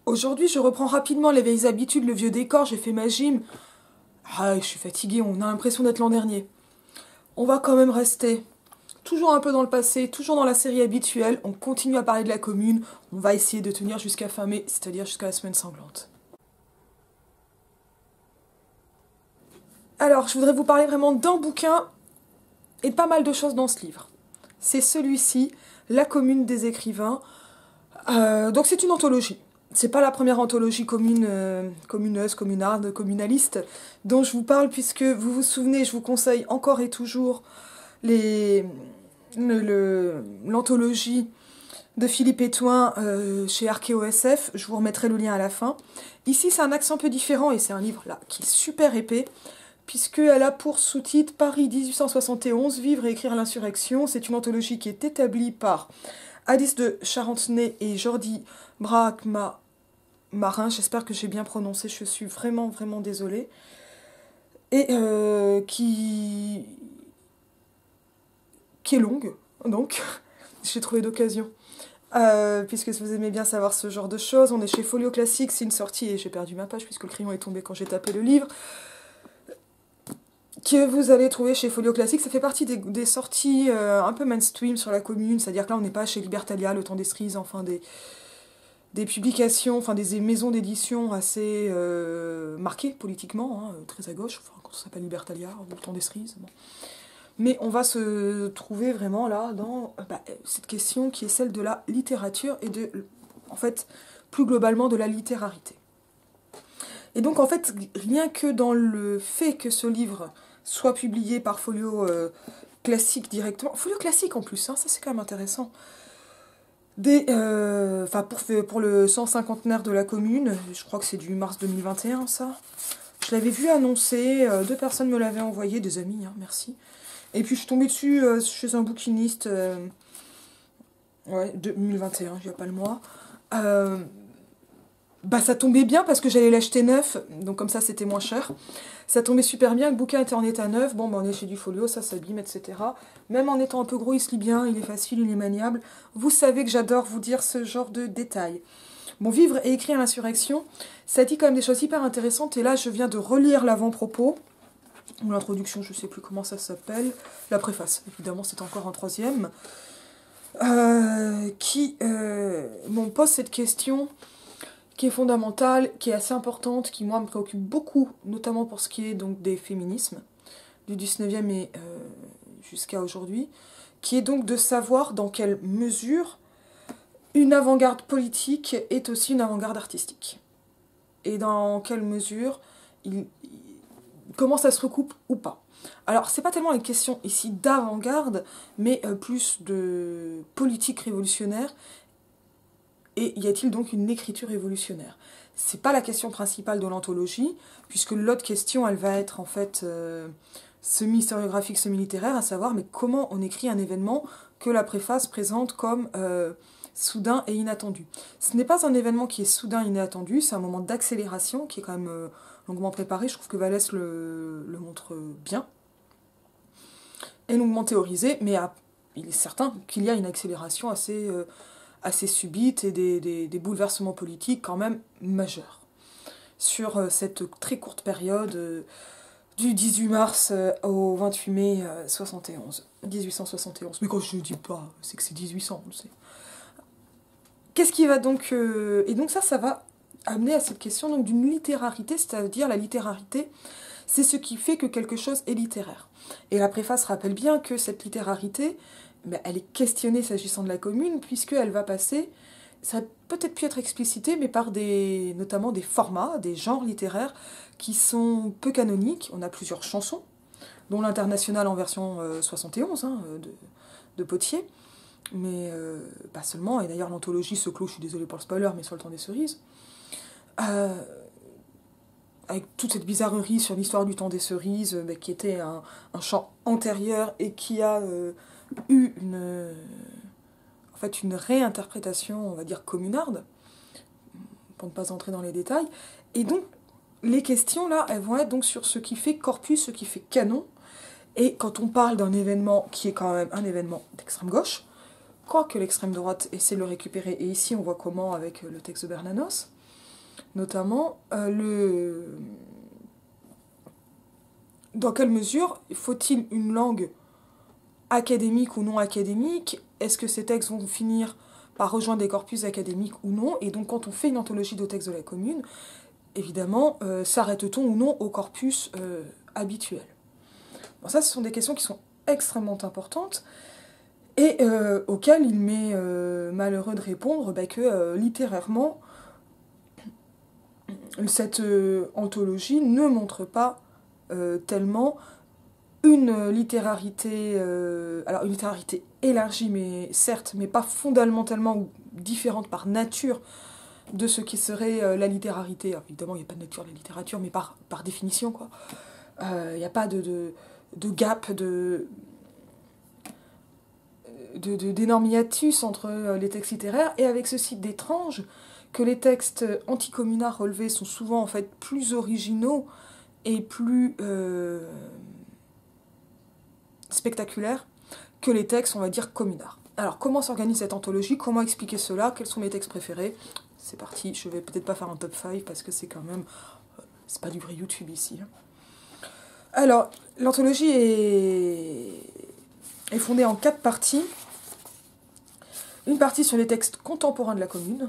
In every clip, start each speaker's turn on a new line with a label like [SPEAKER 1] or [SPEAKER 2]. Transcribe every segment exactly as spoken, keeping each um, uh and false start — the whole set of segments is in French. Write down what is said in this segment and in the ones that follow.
[SPEAKER 1] Aujourd'hui, je reprends rapidement les vieilles habitudes, le vieux décor, j'ai fait ma gym. Ah, je suis fatiguée, on a l'impression d'être l'an dernier. On va quand même rester toujours un peu dans le passé, toujours dans la série habituelle. On continue à parler de la commune. On va essayer de tenir jusqu'à fin mai, c'est-à-dire jusqu'à la semaine sanglante. Alors, je voudrais vous parler vraiment d'un bouquin et de pas mal de choses dans ce livre. C'est celui-ci, La commune des écrivains. Euh, donc c'est une anthologie. C'est pas la première anthologie commune, euh, communeuse, communarde, communaliste dont je vous parle, puisque vous vous souvenez, je vous conseille encore et toujours les, le, le, l'anthologie de Philippe Étoin euh, chez Archéo S F. Je vous remettrai le lien à la fin. Ici, c'est un accent un peu différent et c'est un livre là qui est super épais, puisqu'elle a pour sous-titre Paris dix-huit cent soixante et onze, Vivre et écrire l'insurrection. C'est une anthologie qui est établie par Alice de Charentenay et Jordi Brahma Marin, j'espère que j'ai bien prononcé, je suis vraiment vraiment désolée, et euh, qui qui est longue, donc j'ai trouvé d'occasion. Euh, puisque si vous aimez bien savoir ce genre de choses, on est chez Folio Classique, c'est une sortie, et j'ai perdu ma page puisque le crayon est tombé quand j'ai tapé le livre, que vous allez trouver chez Folio Classique. Ça fait partie des, des sorties euh, un peu mainstream sur la commune, c'est-à-dire que là on n'est pas chez Libertalia, Le Temps des Cerises, enfin des, des publications, enfin des maisons d'édition assez euh, marquées politiquement, hein, très à gauche, enfin quand ça s'appelle Libertalia ou Le Temps des Cerises. Bon. Mais on va se trouver vraiment là dans bah, cette question qui est celle de la littérature et de, en fait, plus globalement de la littérarité. Et donc en fait, rien que dans le fait que ce livre soit publié par Folio euh, Classique directement, Folio Classique en plus, hein, ça c'est quand même intéressant. Des, euh, enfin pour, pour le cent cinquantenaire de la commune, je crois que c'est du mars deux mille vingt et un ça. Je l'avais vu annoncer, euh, deux personnes me l'avaient envoyé, des amis, hein, merci. Et puis je suis tombée dessus euh, chez un bouquiniste, euh, ouais, deux mille vingt et un, il n'y a pas le mois. Euh, bah ça tombait bien parce que j'allais l'acheter neuf, donc comme ça c'était moins cher. Ça tombait super bien, le bouquin était en état neuf, bon bah on est chez du Folio, ça s'abîme, et cetera. Même en étant un peu gros, il se lit bien, il est facile, il est maniable. Vous savez que j'adore vous dire ce genre de détails. Bon, Vivre et écrire l'insurrection, ça dit quand même des choses hyper intéressantes, et là je viens de relire l'avant-propos, ou l'introduction, je sais plus comment ça s'appelle, la préface, évidemment c'est encore un troisième, euh, qui euh, m'en pose cette question qui est fondamentale, qui est assez importante, qui moi me préoccupe beaucoup, notamment pour ce qui est donc des féminismes, du dix-neuvième et euh, jusqu'à aujourd'hui, qui est donc de savoir dans quelle mesure une avant-garde politique est aussi une avant-garde artistique. Et dans quelle mesure il, il, comment ça se recoupe ou pas. Alors, c'est pas tellement une question ici d'avant-garde, mais euh, plus de politique révolutionnaire. Et y a-t-il donc une écriture révolutionnaire? C'est pas la question principale de l'anthologie, puisque l'autre question, elle va être en fait euh, semi-historiographique, semi-littéraire, à savoir, mais comment on écrit un événement que la préface présente comme euh, soudain et inattendu. Ce n'est pas un événement qui est soudain et inattendu, c'est un moment d'accélération qui est quand même euh, longuement préparé. Je trouve que Vallès le, le montre bien, et longuement théorisé, mais à, il est certain qu'il y a une accélération assez... Euh, assez subite et des, des, des bouleversements politiques quand même majeurs sur euh, cette très courte période euh, du dix-huit mars euh, au vingt-huit mai euh, soixante et onze, dix-huit cent soixante et onze. Mais quand je ne dis pas, c'est que c'est dix-huit cents, on le sait. Qu'est-ce qui va donc... Euh, et donc ça, ça va amener à cette question donc, d'une littérarité, c'est-à-dire la littérarité, c'est ce qui fait que quelque chose est littéraire. Et la préface rappelle bien que cette littérarité, ben, elle est questionnée s'agissant de la commune, puisqu'elle va passer, ça a peut-être pu être explicité, mais par des, notamment des formats, des genres littéraires qui sont peu canoniques. On a plusieurs chansons, dont l'Internationale en version euh, soixante et onze, hein, de, de Potier, mais euh, pas seulement, et d'ailleurs l'anthologie se clôt, je suis désolée pour le spoiler, mais sur Le Temps des Cerises, euh, avec toute cette bizarrerie sur l'histoire du Temps des Cerises, euh, bah, qui était un, un chant antérieur et qui a... Euh, eu une, en fait, une réinterprétation, on va dire, communarde, pour ne pas entrer dans les détails. Et donc, les questions, là, elles vont être donc sur ce qui fait corpus, ce qui fait canon. Et quand on parle d'un événement qui est quand même un événement d'extrême gauche, quoique l'extrême droite essaie de le récupérer, et ici on voit comment avec le texte de Bernanos, notamment euh, le... dans quelle mesure faut-il une langue académique ou non académique? Est-ce que ces textes vont finir par rejoindre des corpus académiques ou non? Et donc quand on fait une anthologie de textes de la commune, évidemment, euh, s'arrête-t-on ou non au corpus euh, habituel? Bon, ça, ce sont des questions qui sont extrêmement importantes et euh, auxquelles il m'est euh, malheureux de répondre bah, que euh, littérairement, cette euh, anthologie ne montre pas euh, tellement une littérarité, euh, alors une littérarité élargie, mais certes, mais pas fondamentalement différente par nature de ce qui serait euh, la littérarité. Alors, évidemment, il n'y a pas de nature de la littérature, mais par, par définition, quoi. Il euh, n'y a pas de, de, de gap, de, de, de, d'énorme hiatus entre euh, les textes littéraires, et avec ceci d'étrange, que les textes anticommunards relevés sont souvent en fait plus originaux et plus euh, spectaculaires que les textes, on va dire, communards. Alors, comment s'organise cette anthologie? Comment expliquer cela? Quels sont mes textes préférés? C'est parti, je vais peut-être pas faire un top cinq parce que c'est quand même... C'est pas du vrai YouTube ici. Hein. Alors, l'anthologie est... est fondée en quatre parties. Une partie sur les textes contemporains de la commune.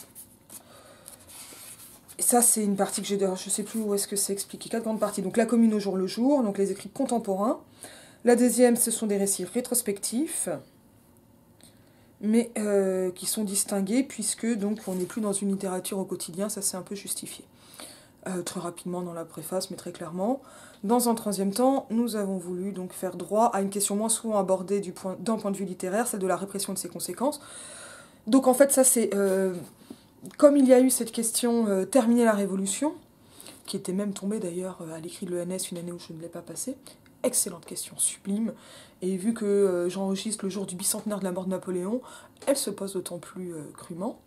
[SPEAKER 1] Et ça, c'est une partie que j'ai... Je sais plus où est-ce que c'est expliqué. Quatre grandes parties. Donc, la commune au jour le jour, donc les écrits contemporains. La deuxième, ce sont des récits rétrospectifs, mais euh, qui sont distingués puisque donc on n'est plus dans une littérature au quotidien, ça c'est un peu justifié. Euh, très rapidement dans la préface, mais très clairement. Dans un troisième temps, nous avons voulu donc faire droit à une question moins souvent abordée du point, d'un point de vue littéraire, celle de la répression de ses conséquences. Donc en fait, ça c'est... Euh, comme il y a eu cette question euh, terminer la Révolution, qui était même tombée d'ailleurs à l'écrit de l'E N S une année où je ne l'ai pas passée, excellente question, sublime. Et vu que euh, j'enregistre le jour du bicentenaire de la mort de Napoléon, elle se pose d'autant plus euh, crûment.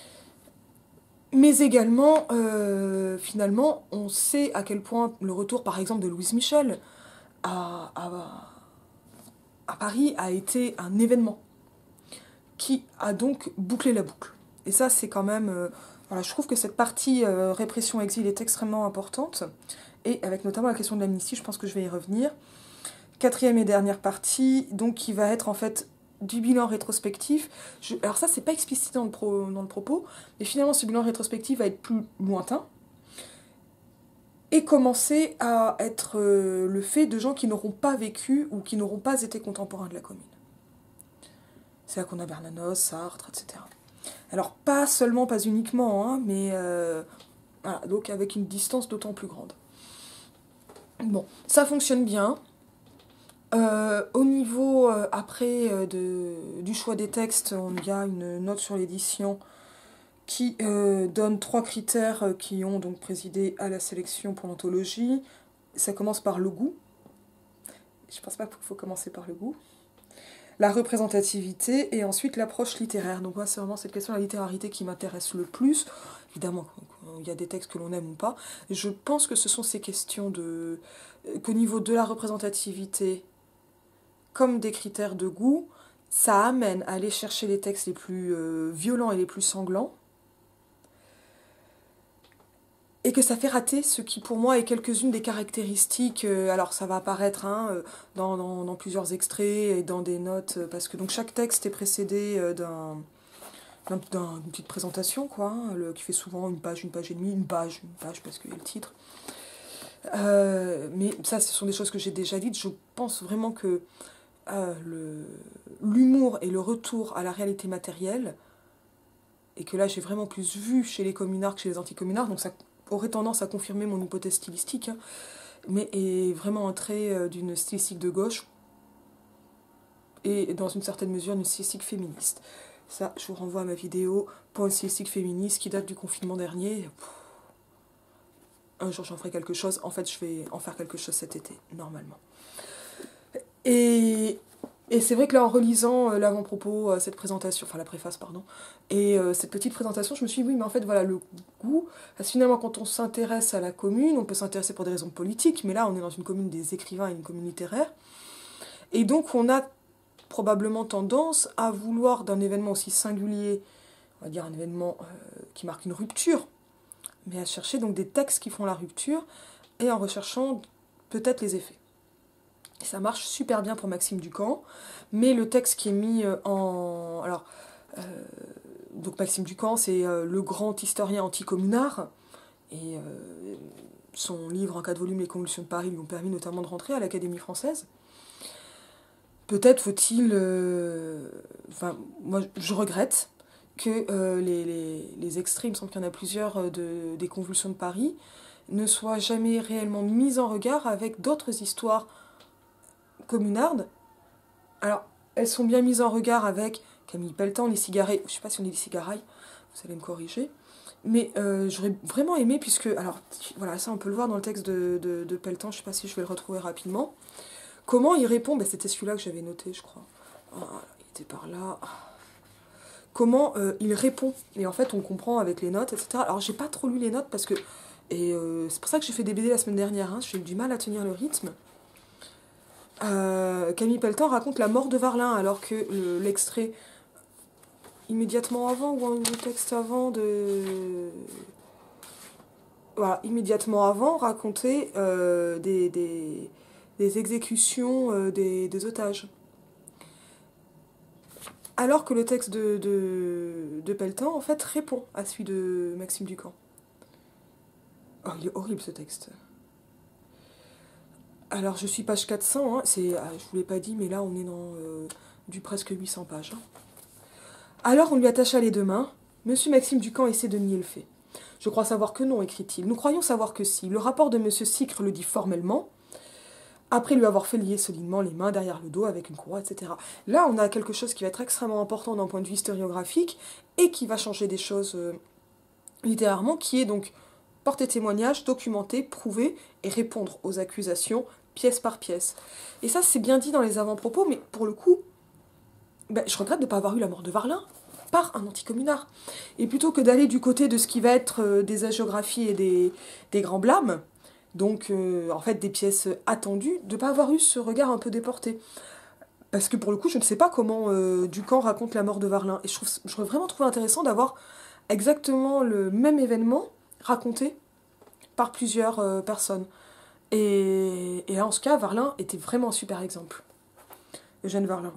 [SPEAKER 1] Mais également, euh, finalement, on sait à quel point le retour, par exemple, de Louise Michel à, à, à Paris a été un événement qui a donc bouclé la boucle. Et ça, c'est quand même... Euh, voilà, je trouve que cette partie euh, répression-exil est extrêmement importante. Et avec notamment la question de l'amnistie, je pense que je vais y revenir. Quatrième et dernière partie, donc qui va être en fait du bilan rétrospectif. Je, alors ça, c'est pas explicité dans le, pro, dans le propos, mais finalement ce bilan rétrospectif va être plus lointain et commencer à être euh, le fait de gens qui n'auront pas vécu ou qui n'auront pas été contemporains de la commune. C'est là qu'on a Bernanos, Sartre, et cetera. Alors pas seulement, pas uniquement, hein, mais euh, voilà, donc avec une distance d'autant plus grande. Bon, ça fonctionne bien. Euh, au niveau, euh, après, euh, de, du choix des textes, il y a une note sur l'édition qui euh, donne trois critères euh, qui ont donc présidé à la sélection pour l'anthologie. Ça commence par le goût. Je pense pas qu'il faut commencer par le goût. La représentativité et ensuite l'approche littéraire. Donc moi, c'est vraiment cette question de la littérarité qui m'intéresse le plus. Évidemment, il y a des textes que l'on aime ou pas. Je pense que ce sont ces questions de... qu'au niveau de la représentativité, comme des critères de goût, ça amène à aller chercher les textes les plus euh, violents et les plus sanglants, et que ça fait rater ce qui pour moi est quelques-unes des caractéristiques, euh, alors ça va apparaître hein, dans, dans, dans plusieurs extraits et dans des notes, parce que donc chaque texte est précédé euh, d'un, d'un, d'un, d'une petite présentation, quoi, hein, le, qui fait souvent une page, une page et demie, une page, une page parce qu'il y a le titre. Euh, mais ça, ce sont des choses que j'ai déjà dites, je pense vraiment que Euh, le, l'humour et le retour à la réalité matérielle, et que là j'ai vraiment plus vu chez les communards que chez les anticommunards, donc ça aurait tendance à confirmer mon hypothèse stylistique, hein, mais est vraiment un trait euh, d'une stylistique de gauche, et dans une certaine mesure d'une stylistique féministe. Ça, je vous renvoie à ma vidéo pour une stylistique féministe qui date du confinement dernier. Pff, un jour j'en ferai quelque chose, en fait je vais en faire quelque chose cet été, normalement. Et, et c'est vrai que là, en relisant euh, l'avant-propos, euh, cette présentation, enfin la préface, pardon, et euh, cette petite présentation, je me suis dit, oui, mais en fait, voilà, le goût, parce que finalement, quand on s'intéresse à la commune, on peut s'intéresser pour des raisons politiques, mais là, on est dans une commune des écrivains et une commune littéraire, et donc on a probablement tendance à vouloir d'un événement aussi singulier, on va dire un événement euh, qui marque une rupture mais à chercher donc des textes qui font la rupture, et en recherchant peut-être les effets. Et ça marche super bien pour Maxime Ducamp, mais le texte qui est mis en... Alors, euh, donc Maxime Ducamp, c'est euh, le grand historien anticommunard, et euh, son livre en quatre volumes, Les Convulsions de Paris, lui ont permis notamment de rentrer à l'Académie française. Peut-être faut-il... Euh, enfin, moi, je regrette que euh, les, les, les extraits, il me semble qu'il y en a plusieurs, de, des Convulsions de Paris, ne soient jamais réellement mis en regard avec d'autres histoires communardes. Alors, elles sont bien mises en regard avec Camille Pelletan, Les Cigarets, je ne sais pas si on dit Les Cigarailles, vous allez me corriger, mais euh, j'aurais vraiment aimé, puisque, alors, voilà, ça on peut le voir dans le texte de, de, de Pelletan, je ne sais pas si je vais le retrouver rapidement, comment il répond, ben, c'était celui-là que j'avais noté, je crois, oh, il était par là, comment euh, il répond, et en fait on comprend avec les notes, et cetera. Alors j'ai pas trop lu les notes, parce que, et euh, c'est pour ça que j'ai fait des B D la semaine dernière, hein, j'ai eu du mal à tenir le rythme. Euh, Camille Pelletan raconte la mort de Varlin, alors que le, l'extrait immédiatement avant, ou le texte avant de... Voilà, immédiatement avant, racontait euh, des, des, des exécutions euh, des, des otages. Alors que le texte de, de, de Pelletan, en fait, répond à celui de Maxime Ducamp. Oh, il est horrible, ce texte. Alors, je suis page quatre cents, hein, c'est, ah, je vous l'ai pas dit, mais là, on est dans euh, du presque huit cents pages. Hein. Alors, on lui attacha les deux mains. Monsieur Maxime Ducamp essaie de nier le fait. Je crois savoir que non, écrit-il. Nous croyons savoir que si. Le rapport de Monsieur Sicre le dit formellement, après lui avoir fait lier solidement les mains derrière le dos avec une croix, et cetera. Là, on a quelque chose qui va être extrêmement important d'un point de vue historiographique et qui va changer des choses euh, littérairement, qui est donc porter témoignage, documenter, prouver et répondre aux accusations pièce par pièce. Et ça, c'est bien dit dans les avant-propos, mais pour le coup, ben, je regrette de ne pas avoir eu la mort de Varlin par un anticommunard. Et plutôt que d'aller du côté de ce qui va être euh, des hagiographies et des, des grands blâmes, donc euh, en fait des pièces attendues, de ne pas avoir eu ce regard un peu déporté. Parce que pour le coup, je ne sais pas comment euh, Ducamp raconte la mort de Varlin. Et je trouve, j'aurais vraiment trouvé intéressant d'avoir exactement le même événement raconté par plusieurs euh, personnes. Et, et en ce cas, Varlin était vraiment un super exemple. Eugène Varlin.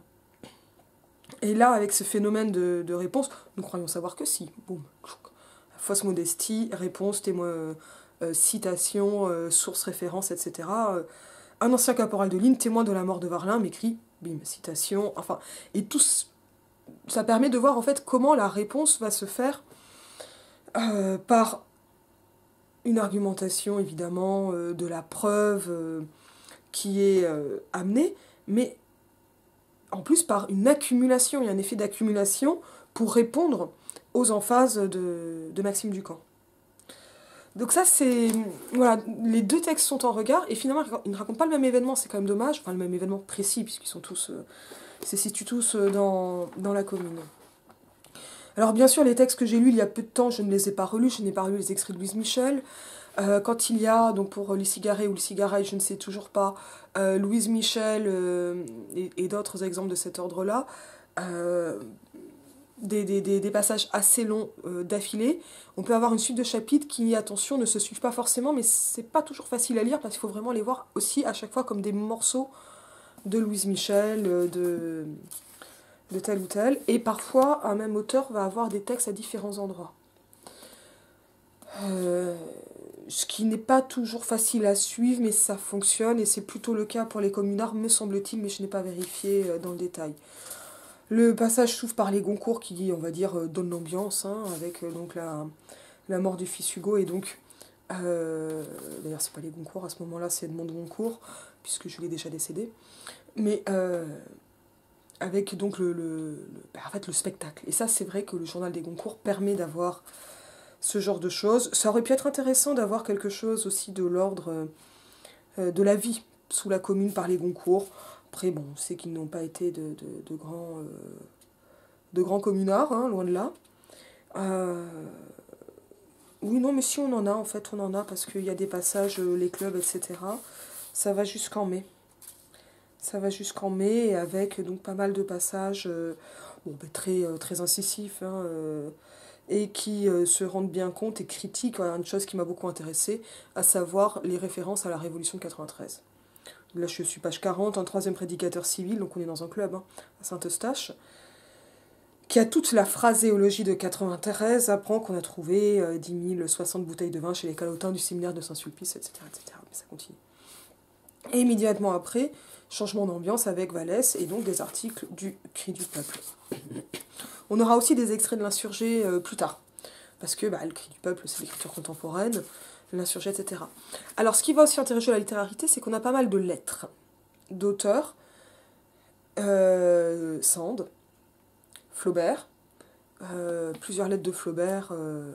[SPEAKER 1] Et là, avec ce phénomène de, de réponse, nous croyons savoir que si. Boum. Fausse modestie, réponse, témoin, euh, euh, citation, euh, source, référence, et cetera. Euh, un ancien caporal de ligne, témoin de la mort de Varlin, m'écrit, bim, citation, enfin... Et tout ça permet de voir en fait comment la réponse va se faire euh, par une argumentation, évidemment, euh, de la preuve euh, qui est euh, amenée, mais en plus par une accumulation, il y a un effet d'accumulation pour répondre aux emphases de, de Maxime Ducamp. Donc ça, c'est... Voilà, les deux textes sont en regard, et finalement, ils ne racontent pas le même événement, c'est quand même dommage, enfin le même événement précis, puisqu'ils sont tous... Euh, se situent tous dans, dans la commune. Alors bien sûr, les textes que j'ai lus il y a peu de temps, je ne les ai pas relus, je n'ai pas relu les extraits de Louise Michel. Euh, quand il y a, donc pour Les Cigarets ou Les Cigarailles, je ne sais toujours pas, euh, Louise Michel euh, et, et d'autres exemples de cet ordre-là, euh, des, des, des, des passages assez longs euh, d'affilée, on peut avoir une suite de chapitres qui, attention, ne se suivent pas forcément, mais c'est pas toujours facile à lire parce qu'il faut vraiment les voir aussi à chaque fois comme des morceaux de Louise Michel, de, de tel ou tel, et parfois un même auteur va avoir des textes à différents endroits. Euh, ce qui n'est pas toujours facile à suivre, mais ça fonctionne, et c'est plutôt le cas pour les communards, me semble-t-il, mais je n'ai pas vérifié dans le détail. Le passage s'ouvre par les Goncourt qui, on va dire, donne l'ambiance, hein, avec donc la, la mort du fils Hugo, et donc, euh, d'ailleurs c'est pas les Goncourt, à ce moment-là c'est Edmond de Goncourt, puisque je l'ai déjà décédé, mais euh, avec donc le, le, le, en fait, le spectacle. Et ça, c'est vrai que le journal des Goncourt permet d'avoir ce genre de choses. Ça aurait pu être intéressant d'avoir quelque chose aussi de l'ordre euh, de la vie sous la commune par les Goncourt. Après, bon, on sait qu'ils n'ont pas été de, de, de, grands, euh, de grands communards, hein, loin de là. Euh, oui, non, mais si on en a, en fait, on en a, parce qu'il y a des passages, euh, les clubs, et cetera. Ça va jusqu'en mai. Ça va jusqu'en mai, avec donc pas mal de passages euh, bon, ben, très, euh, très incisifs, hein, euh, et qui euh, se rendent bien compte et critiquent voilà, une chose qui m'a beaucoup intéressée, à savoir les références à la Révolution de quatre-vingt-treize. Là, je suis page quarante, un troisième prédicateur civil, donc on est dans un club, hein, à Saint-Eustache, qui a toute la phraséologie de quatre-vingt-treize, apprend qu'on a trouvé euh, dix mille soixante bouteilles de vin chez les calotins du séminaire de Saint-Sulpice, et cetera, et cetera. Mais ça continue. Et immédiatement après, changement d'ambiance avec Vallès, et donc des articles du Cri du Peuple. On aura aussi des extraits de l'insurgé euh, plus tard, parce que bah, le Cri du Peuple, c'est l'écriture contemporaine, l'insurgé, et cetera. Alors, ce qui va aussi intéresser la littérarité, c'est qu'on a pas mal de lettres d'auteurs, euh, Sand, Flaubert, euh, plusieurs lettres de Flaubert, euh,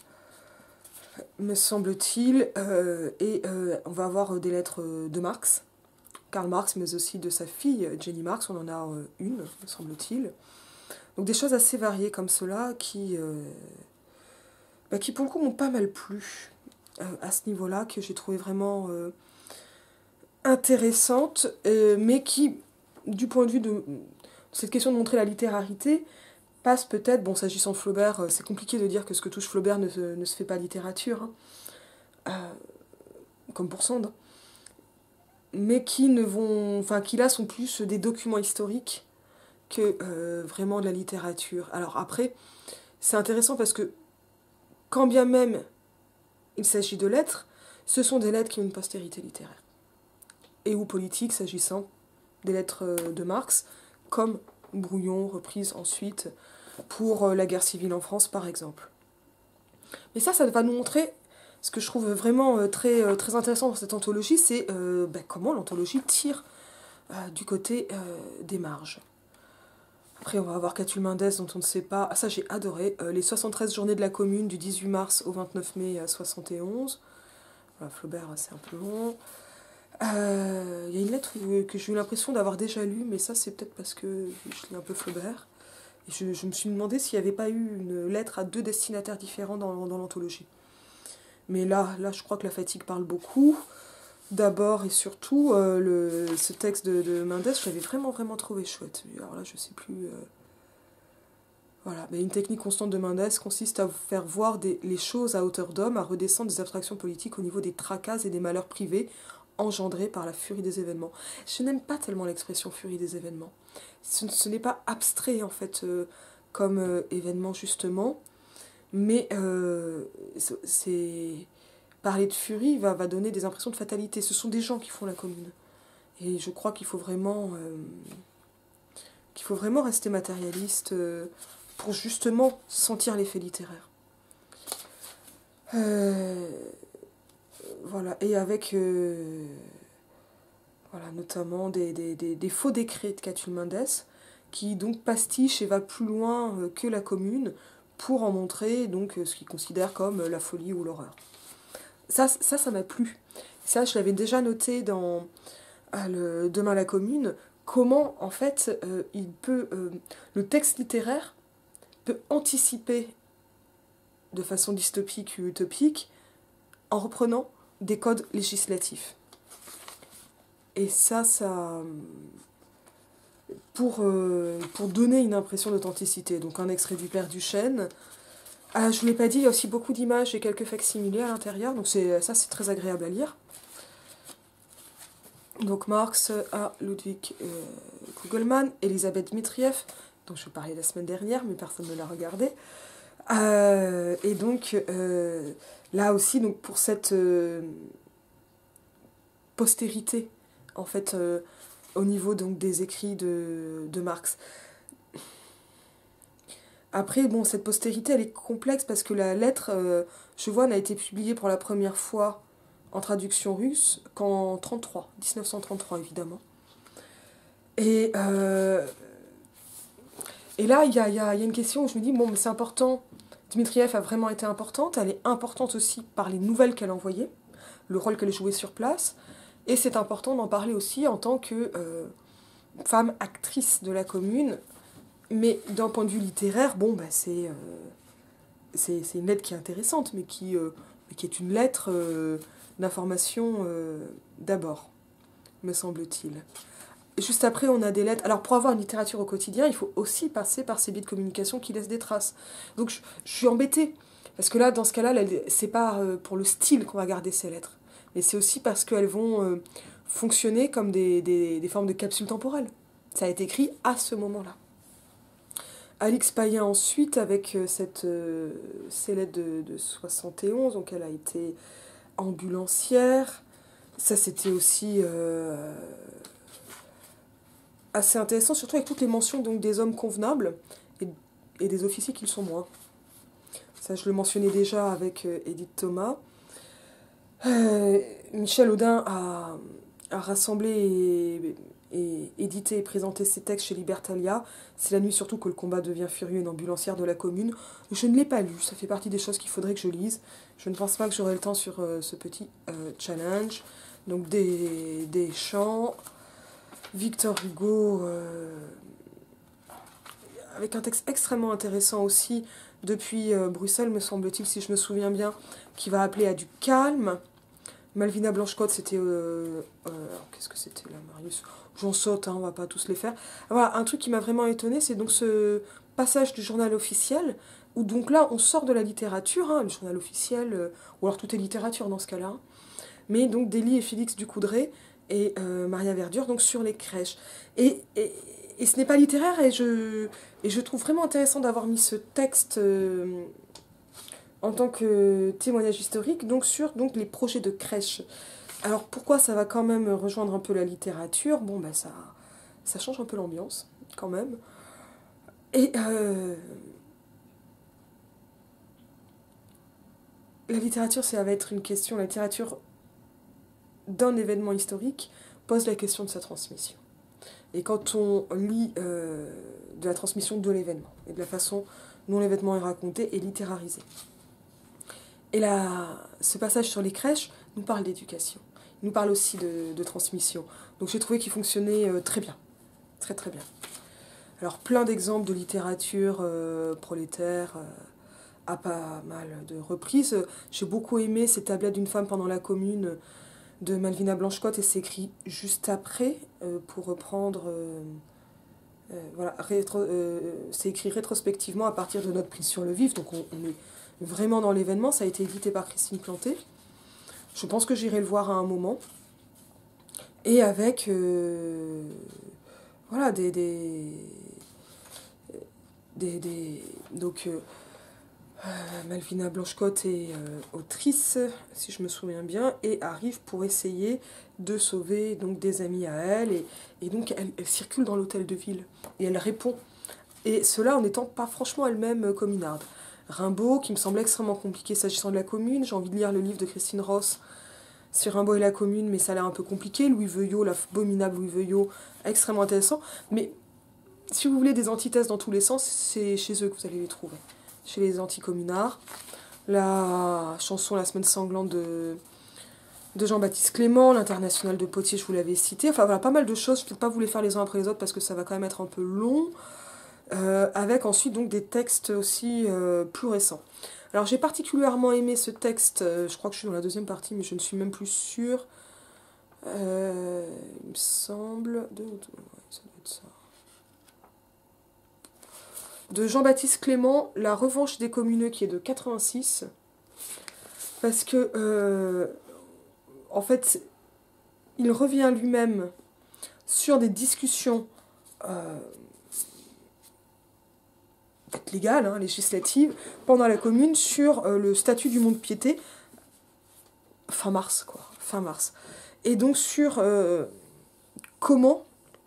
[SPEAKER 1] me semble-t-il, euh, et euh, on va avoir des lettres de Marx, Karl Marx, mais aussi de sa fille, Jenny Marx, on en a euh, une, me semble-t-il. Donc des choses assez variées comme cela, qui, euh, bah, qui pour le coup m'ont pas mal plu euh, à ce niveau-là, que j'ai trouvé vraiment euh, intéressantes, euh, mais qui, du point de vue de cette question de montrer la littérarité, passe peut-être, bon, s'agissant de Flaubert, c'est compliqué de dire que ce que touche Flaubert ne se, ne se fait pas littérature, hein, euh, comme pour Sand, mais qui ne vont, enfin, qui là sont plus des documents historiques que euh, vraiment de la littérature. Alors après, c'est intéressant parce que, quand bien même il s'agit de lettres, ce sont des lettres qui ont une postérité littéraire. Et ou politique, s'agissant des lettres de Marx, comme Brouillon, reprise ensuite pour la guerre civile en France, par exemple. Mais ça, ça va nous montrer, ce que je trouve vraiment très, très intéressant dans cette anthologie, c'est euh, bah, comment l'anthologie tire euh, du côté euh, des marges. Après, on va avoir Catulle Mendès, dont on ne sait pas... Ah, ça, j'ai adoré. Euh, les soixante-treize journées de la Commune, du dix-huit mars au vingt-neuf mai soixante et onze. Voilà, Flaubert, c'est un peu long. Il euh, y a une lettre que j'ai eu l'impression d'avoir déjà lue, mais ça, c'est peut-être parce que je lis un peu Flaubert. Et je, je me suis demandé s'il n'y avait pas eu une lettre à deux destinataires différents dans, dans l'anthologie. Mais là, là, je crois que la fatigue parle beaucoup. D'abord et surtout, euh, le, ce texte de, de Mendès, je l'avais vraiment, vraiment trouvé chouette. Alors là, je sais plus... Euh... Voilà, mais une technique constante de Mendès consiste à vous faire voir des, les choses à hauteur d'homme, à redescendre des abstractions politiques au niveau des tracas et des malheurs privés engendrés par la furie des événements. Je n'aime pas tellement l'expression furie des événements. Ce, ce n'est pas abstrait, en fait, euh, comme euh, événement, justement, mais euh, c'est... Parler de furie va, va donner des impressions de fatalité. Ce sont des gens qui font la commune. Et je crois qu'il faut vraiment... Euh, qu'il faut vraiment rester matérialiste euh, pour justement sentir l'effet littéraire. Euh, voilà, et avec euh, voilà, notamment des, des, des, des faux décrets de Catulle Mendès, qui donc pastiche et va plus loin euh, que la commune pour en montrer donc, euh, ce qu'il considère comme euh, la folie ou l'horreur. Ça, ça, ça m'a plu. Ça, je l'avais déjà noté dans euh, le Demain la commune, comment, en fait, euh, il peut, euh, le texte littéraire peut anticiper de façon dystopique ou utopique en reprenant des codes législatifs. Et ça, ça... Pour, euh, pour donner une impression d'authenticité. Donc un extrait du Père Duchesne. Ah, je ne l'ai pas dit, il y a aussi beaucoup d'images et quelques facsimilés à l'intérieur, donc c'est, ça c'est très agréable à lire. Donc Marx à Ludwig euh, Kugelmann, Elisabeth Dmitriev, dont je parlais la semaine dernière, mais personne ne l'a regardé. Euh, et donc euh, là aussi, donc, pour cette euh, postérité, en fait, euh, au niveau donc, des écrits de, de Marx. Après, bon, cette postérité, elle est complexe parce que la lettre, euh, je vois, n'a été publiée pour la première fois en traduction russe qu'en trente-trois, dix-neuf cent trente-trois, évidemment. Et, euh, et là, il y a, y, a, y a une question où je me dis, bon, mais c'est important, Dmitriev a vraiment été importante, elle est importante aussi par les nouvelles qu'elle envoyait, le rôle qu'elle jouait sur place, et c'est important d'en parler aussi en tant que euh, femme actrice de la commune. Mais d'un point de vue littéraire, bon, bah, c'est, euh, c'est, c'est une lettre qui est intéressante, mais qui, euh, qui est une lettre euh, d'information euh, d'abord, me semble-t-il. juste après, on a des lettres. Alors, pour avoir une littérature au quotidien, il faut aussi passer par ces biais de communication qui laissent des traces. Donc, je, je suis embêtée. Parce que là, dans ce cas-là, là, c'est pas euh, pour le style qu'on va garder ces lettres. Mais c'est aussi parce qu'elles vont euh, fonctionner comme des, des, des formes de capsules temporelles. Ça a été écrit à ce moment-là. Alix Payen ensuite, avec euh, cette, euh, ces lettres de, de soixante et onze, donc elle a été ambulancière. Ça, c'était aussi euh, assez intéressant, surtout avec toutes les mentions donc, des hommes convenables et, et des officiers qui le sont moins. Ça, je le mentionnais déjà avec euh, Edith Thomas. Euh, Michel Audin a, a rassemblé et, et édité et présenté ses textes chez Libertalia. C'est la nuit surtout que le combat devient furieux, une ambulancière de la commune. Je ne l'ai pas lu, ça fait partie des choses qu'il faudrait que je lise. Je ne pense pas que j'aurai le temps sur euh, ce petit euh, challenge. Donc des, des chants, Victor Hugo, euh, avec un texte extrêmement intéressant aussi, depuis euh, Bruxelles, me semble-t-il, si je me souviens bien, qui va appeler à du calme. Malvina Blanche-Côte, c'était... Euh, euh, qu'est-ce que c'était là, Marius? J'en saute, hein, on va pas tous les faire. Voilà, un truc qui m'a vraiment étonné, c'est donc ce passage du journal officiel, où donc là, on sort de la littérature, hein, le journal officiel, euh, ou alors tout est littérature dans ce cas-là, hein, mais donc Délie et Félix Ducoudray et euh, Maria Verdure, donc sur les crèches. Et, et, et ce n'est pas littéraire, et je, et je trouve vraiment intéressant d'avoir mis ce texte... Euh, en tant que témoignage historique, donc sur donc, les projets de crèche. Alors pourquoi ça va quand même rejoindre un peu la littérature? Bon, ben ça, ça change un peu l'ambiance, quand même. Et euh, la littérature, ça va être une question, la littérature d'un événement historique pose la question de sa transmission. Et quand on lit euh, de la transmission de l'événement, et de la façon dont l'événement est raconté et littérarisé. Et là, ce passage sur les crèches nous parle d'éducation. Il nous parle aussi de, de transmission. Donc j'ai trouvé qu'il fonctionnait euh, très bien. Très très bien. Alors plein d'exemples de littérature euh, prolétaire euh, à pas mal de reprises. J'ai beaucoup aimé ces tablettes d'une femme pendant la commune de Malvina Blanche-Côte et c'est écrit juste après euh, pour reprendre... Euh, euh, voilà, rétro, euh, c'est écrit rétrospectivement à partir de notre prise sur le vif. Donc on, on est vraiment dans l'événement, ça a été édité par Christine Planté. Je pense que j'irai le voir à un moment. Et avec euh, voilà des des, des, des donc euh, Malvina Blanche-Côte est euh, autrice, si je me souviens bien, et arrive pour essayer de sauver donc des amis à elle et, et donc elle, elle circule dans l'hôtel de ville et elle répond. Et cela en n'étant pas franchement elle-même communarde. Rimbaud, qui me semblait extrêmement compliqué s'agissant de la commune. J'ai envie de lire le livre de Christine Ross sur Rimbaud et la commune, mais ça a l'air un peu compliqué. Louis Veuillot, l'abominable Louis Veuillot, extrêmement intéressant. Mais si vous voulez des antithèses dans tous les sens, c'est chez eux que vous allez les trouver. Chez les anticommunards. La chanson La semaine sanglante de, de Jean-Baptiste Clément, l'International de Potier, je vous l'avais cité. Enfin voilà, pas mal de choses. Je ne vais pas vous les faire les uns après les autres parce que ça va quand même être un peu long. Euh, avec ensuite donc des textes aussi euh, plus récents. Alors j'ai particulièrement aimé ce texte, euh, je crois que je suis dans la deuxième partie, mais je ne suis même plus sûre. Euh, il me semble... De, de, ouais, ça doit être ça. De Jean-Baptiste Clément, La revanche des communeux, qui est de quatre-vingt-six. Parce que, euh, en fait, il revient lui-même sur des discussions... Euh, légale, hein, législative, pendant la commune, sur euh, le statut du mont-de-piété, fin mars, quoi, fin mars. Et donc sur euh, comment...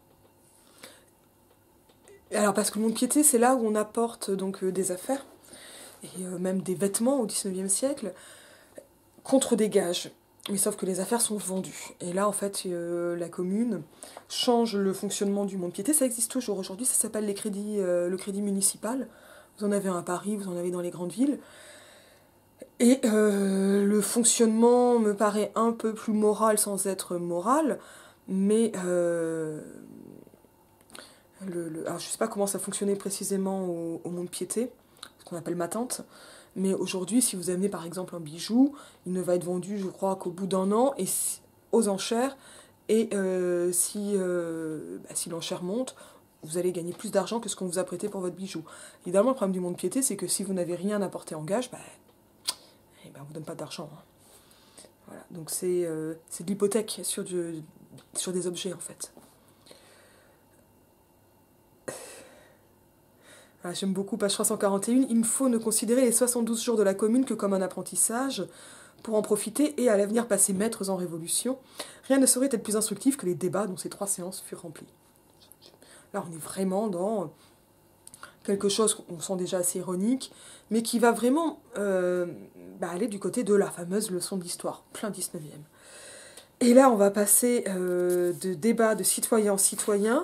[SPEAKER 1] Alors parce que le mont-de-piété, c'est là où on apporte donc euh, des affaires, et euh, même des vêtements au dix-neuvième siècle, contre des gages. Mais sauf que les affaires sont vendues. Et là, en fait, euh, la commune change le fonctionnement du mont-de-piété. Ça existe toujours aujourd'hui, ça s'appelle les crédits, euh, le crédit municipal. Vous en avez un à Paris, vous en avez dans les grandes villes. Et euh, le fonctionnement me paraît un peu plus moral sans être moral, mais euh, le, le, alors je ne sais pas comment ça fonctionnait précisément au, au mont-de-piété, ce qu'on appelle matante, mais aujourd'hui, si vous amenez par exemple un bijou, il ne va être vendu, je crois, qu'au bout d'un an, et aux enchères, Et euh, si, euh, bah, si l'enchère monte, vous allez gagner plus d'argent que ce qu'on vous a prêté pour votre bijou. Évidemment, le problème du mont-de-piété, c'est que si vous n'avez rien à porter en gage, bah, eh ben, on ne vous donne pas d'argent. Hein. Voilà. Donc c'est euh, c'est de l'hypothèque sur, du, sur des objets, en fait. Voilà, j'aime beaucoup, page trois cent quarante et un. Il me faut ne considérer les soixante-douze jours de la commune que comme un apprentissage, pour en profiter et à l'avenir passer maîtres en révolution. Rien ne saurait être plus instructif que les débats dont ces trois séances furent remplies. Là, on est vraiment dans quelque chose qu'on sent déjà assez ironique, mais qui va vraiment euh, bah, aller du côté de la fameuse leçon d'histoire, plein dix-neuvième. Et là, on va passer euh, de débat de citoyen en citoyen,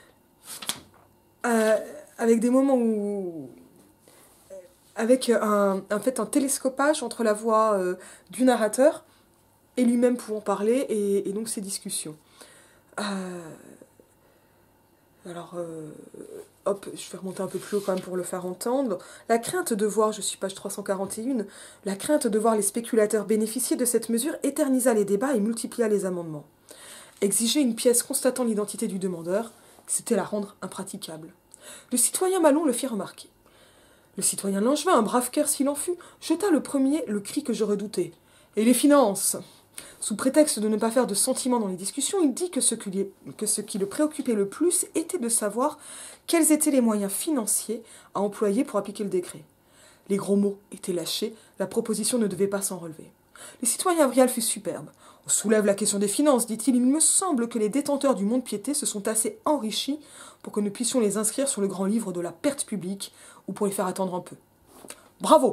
[SPEAKER 1] euh, avec des moments où... avec un, en fait, un télescopage entre la voix euh, du narrateur et lui-même pouvant parler, et, et donc ces discussions. Euh, alors, euh, hop, je vais remonter un peu plus haut quand même pour le faire entendre. La crainte de voir, je suis page trois cent quarante et un, la crainte de voir les spéculateurs bénéficier de cette mesure éternisa les débats et multiplia les amendements. Exiger une pièce constatant l'identité du demandeur, c'était la rendre impraticable. Le citoyen Malon le fit remarquer. Le citoyen Langevin, un brave cœur s'il en fut, jeta le premier le cri que je redoutais. « Et les finances ?» Sous prétexte de ne pas faire de sentiment dans les discussions, il dit que ce, qui lui, que ce qui le préoccupait le plus était de savoir quels étaient les moyens financiers à employer pour appliquer le décret. Les gros mots étaient lâchés, la proposition ne devait pas s'en relever. Le citoyen Avrial fut superbe. « On soulève la question des finances, dit-il, il me semble que les détenteurs du mont-de-piété se sont assez enrichis pour que nous puissions les inscrire sur le grand livre de la perte publique, ou pour les faire attendre un peu. Bravo !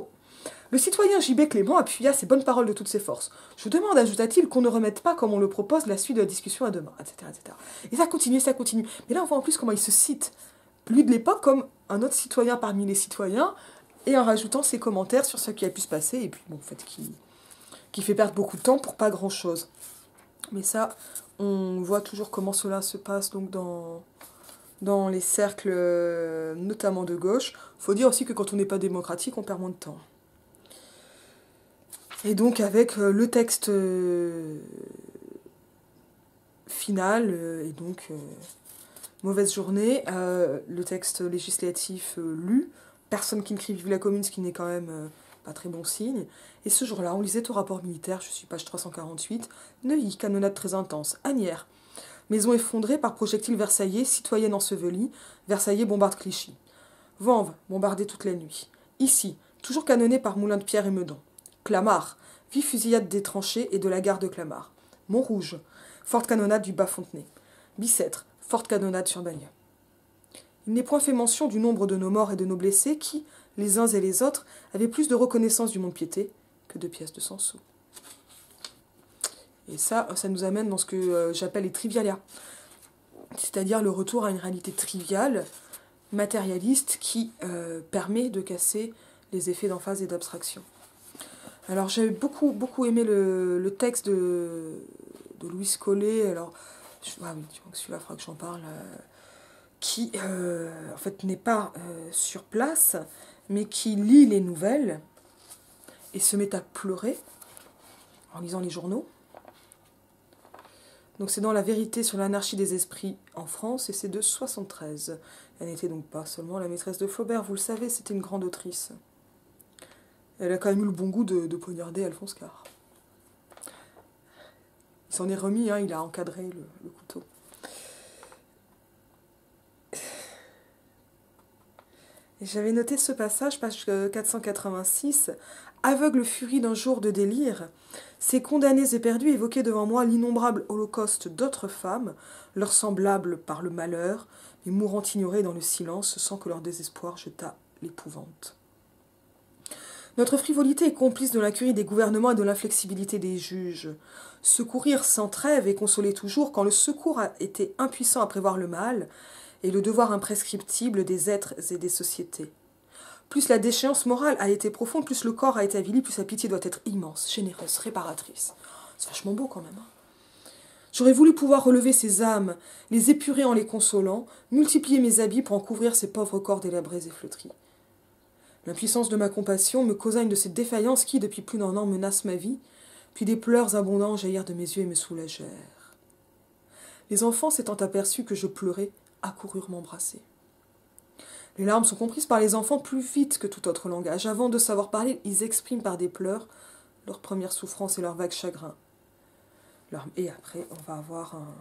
[SPEAKER 1] Le citoyen J B Clément appuya ces bonnes paroles de toutes ses forces. Je demande, ajouta-t-il, qu'on ne remette pas, comme on le propose, la suite de la discussion à demain, et cetera, et cetera. Et ça continue, ça continue. Mais là, on voit en plus comment il se cite, lui de l'époque, comme un autre citoyen parmi les citoyens, et en rajoutant ses commentaires sur ce qui a pu se passer, et puis, bon, en fait, qui, qui fait perdre beaucoup de temps pour pas grand-chose. Mais ça, on voit toujours comment cela se passe, donc, dans... dans les cercles, euh, notamment de gauche. Faut dire aussi que quand on n'est pas démocratique, on perd moins de temps. Et donc avec euh, le texte euh, final, euh, et donc euh, mauvaise journée, euh, le texte législatif euh, lu, personne qui ne crie vive la commune, ce qui n'est quand même euh, pas très bon signe. Et ce jour-là, on lisait au rapport militaire, je suis page trois cent quarante-huit, Neuilly, canonnade très intense, Asnières. Maison effondrée par projectiles versaillais, citoyenne ensevelie, Versaillais bombarde Clichy. Vanves, bombardée toute la nuit. Ici, toujours canonné par Moulin de Pierre et Meudon. Clamart, vive fusillade des tranchées et de la gare de Clamart. Montrouge, forte canonnade du Bas-Fontenay. Bicêtre, forte canonnade sur Bagneux. Il n'est point fait mention du nombre de nos morts et de nos blessés qui, les uns et les autres, avaient plus de reconnaissance du mont-de-piété que de pièces de cent sous. Et ça, ça nous amène dans ce que euh, j'appelle les trivialia. C'est-à-dire le retour à une réalité triviale, matérialiste, qui euh, permet de casser les effets d'emphase et d'abstraction. Alors j'avais beaucoup, beaucoup aimé le, le texte de, de Louise Collet, alors, je, ah oui, celui-là, il faudra que j'en parle, euh, qui, euh, en fait, n'est pas euh, sur place, mais qui lit les nouvelles et se met à pleurer en lisant les journaux. Donc c'est dans La vérité sur l'anarchie des esprits en France, et c'est de soixante-treize. Elle n'était donc pas seulement la maîtresse de Flaubert, vous le savez, c'était une grande autrice. Elle a quand même eu le bon goût de, de poignarder Alphonse Karr. Il s'en est remis, hein, il a encadré le, le couteau. Et j'avais noté ce passage, page quatre cent quatre-vingt-six. Aveugle furie d'un jour de délire, ces condamnés éperdus évoquaient devant moi l'innombrable holocauste d'autres femmes, leurs semblables par le malheur, mais mourant ignorées dans le silence sans que leur désespoir jetât l'épouvante. Notre frivolité est complice de l'incurie des gouvernements et de l'inflexibilité des juges. Secourir sans trêve et consoler toujours quand le secours a été impuissant à prévoir le mal, est le devoir imprescriptible des êtres et des sociétés. Plus la déchéance morale a été profonde, plus le corps a été avili, plus sa pitié doit être immense, généreuse, réparatrice. C'est vachement beau quand même. Hein. J'aurais voulu pouvoir relever ces âmes, les épurer en les consolant, multiplier mes habits pour en couvrir ces pauvres corps délabrés et flétris. L'impuissance de ma compassion me causa une de ces défaillances qui, depuis plus d'un an, menacent ma vie, puis des pleurs abondants jaillirent de mes yeux et me soulagèrent. Les enfants, s'étant aperçus que je pleurais, accoururent m'embrasser. Les larmes sont comprises par les enfants plus vite que tout autre langage. Avant de savoir parler, ils expriment par des pleurs leur première souffrance et leur vague chagrin. Et après, on va avoir un,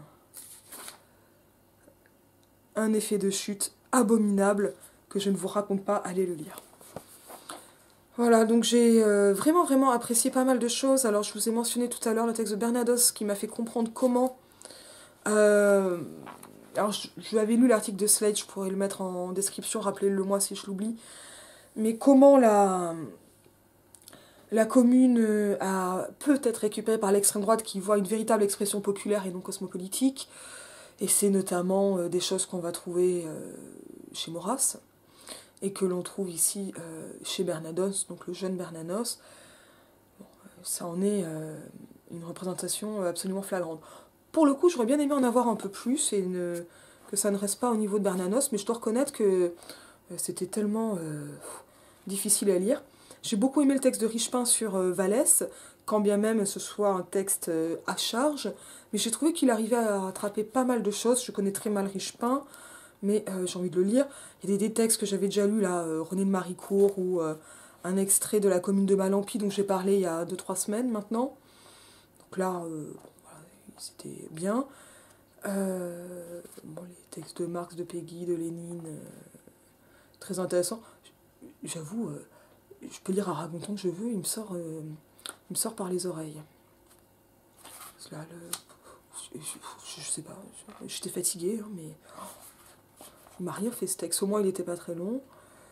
[SPEAKER 1] un effet de chute abominable que je ne vous raconte pas, allez le lire. Voilà, donc j'ai euh, vraiment vraiment apprécié pas mal de choses. Alors je vous ai mentionné tout à l'heure le texte de Bernados qui m'a fait comprendre comment... Euh, alors je, je avais lu l'article de Slate, je pourrais le mettre en description, rappelez-le moi si je l'oublie. Mais comment la... La commune a peut être récupérée par l'extrême droite qui voit une véritable expression populaire et non cosmopolitique. Et c'est notamment euh, des choses qu'on va trouver euh, chez Maurras et que l'on trouve ici euh, chez Bernados, donc le jeune Bernanos. Bon, ça en est euh, une représentation absolument flagrante. Pour le coup, j'aurais bien aimé en avoir un peu plus et ne, que ça ne reste pas au niveau de Bernanos, mais je dois reconnaître que euh, c'était tellement euh, difficile à lire. J'ai beaucoup aimé le texte de Richepin sur euh, Vallès, quand bien même ce soit un texte euh, à charge, mais j'ai trouvé qu'il arrivait à rattraper pas mal de choses. Je connais très mal Richepin, mais euh, j'ai envie de le lire. Il y a des, des textes que j'avais déjà lus, là, euh, René de Maricourt, ou euh, un extrait de la commune de Malampi, dont j'ai parlé il y a deux trois semaines maintenant. Donc là, euh, voilà, c'était bien. Euh, bon, les textes de Marx, de Peggy, de Lénine, euh, très intéressants. J'avoue... Euh, je peux lire Aragonton que je veux, il me sort, euh, il me sort par les oreilles. Parce que là, le, je, je, je sais pas, j'étais fatiguée, hein, mais oh, il m'a rien fait ce texte. Au moins, il n'était pas très long.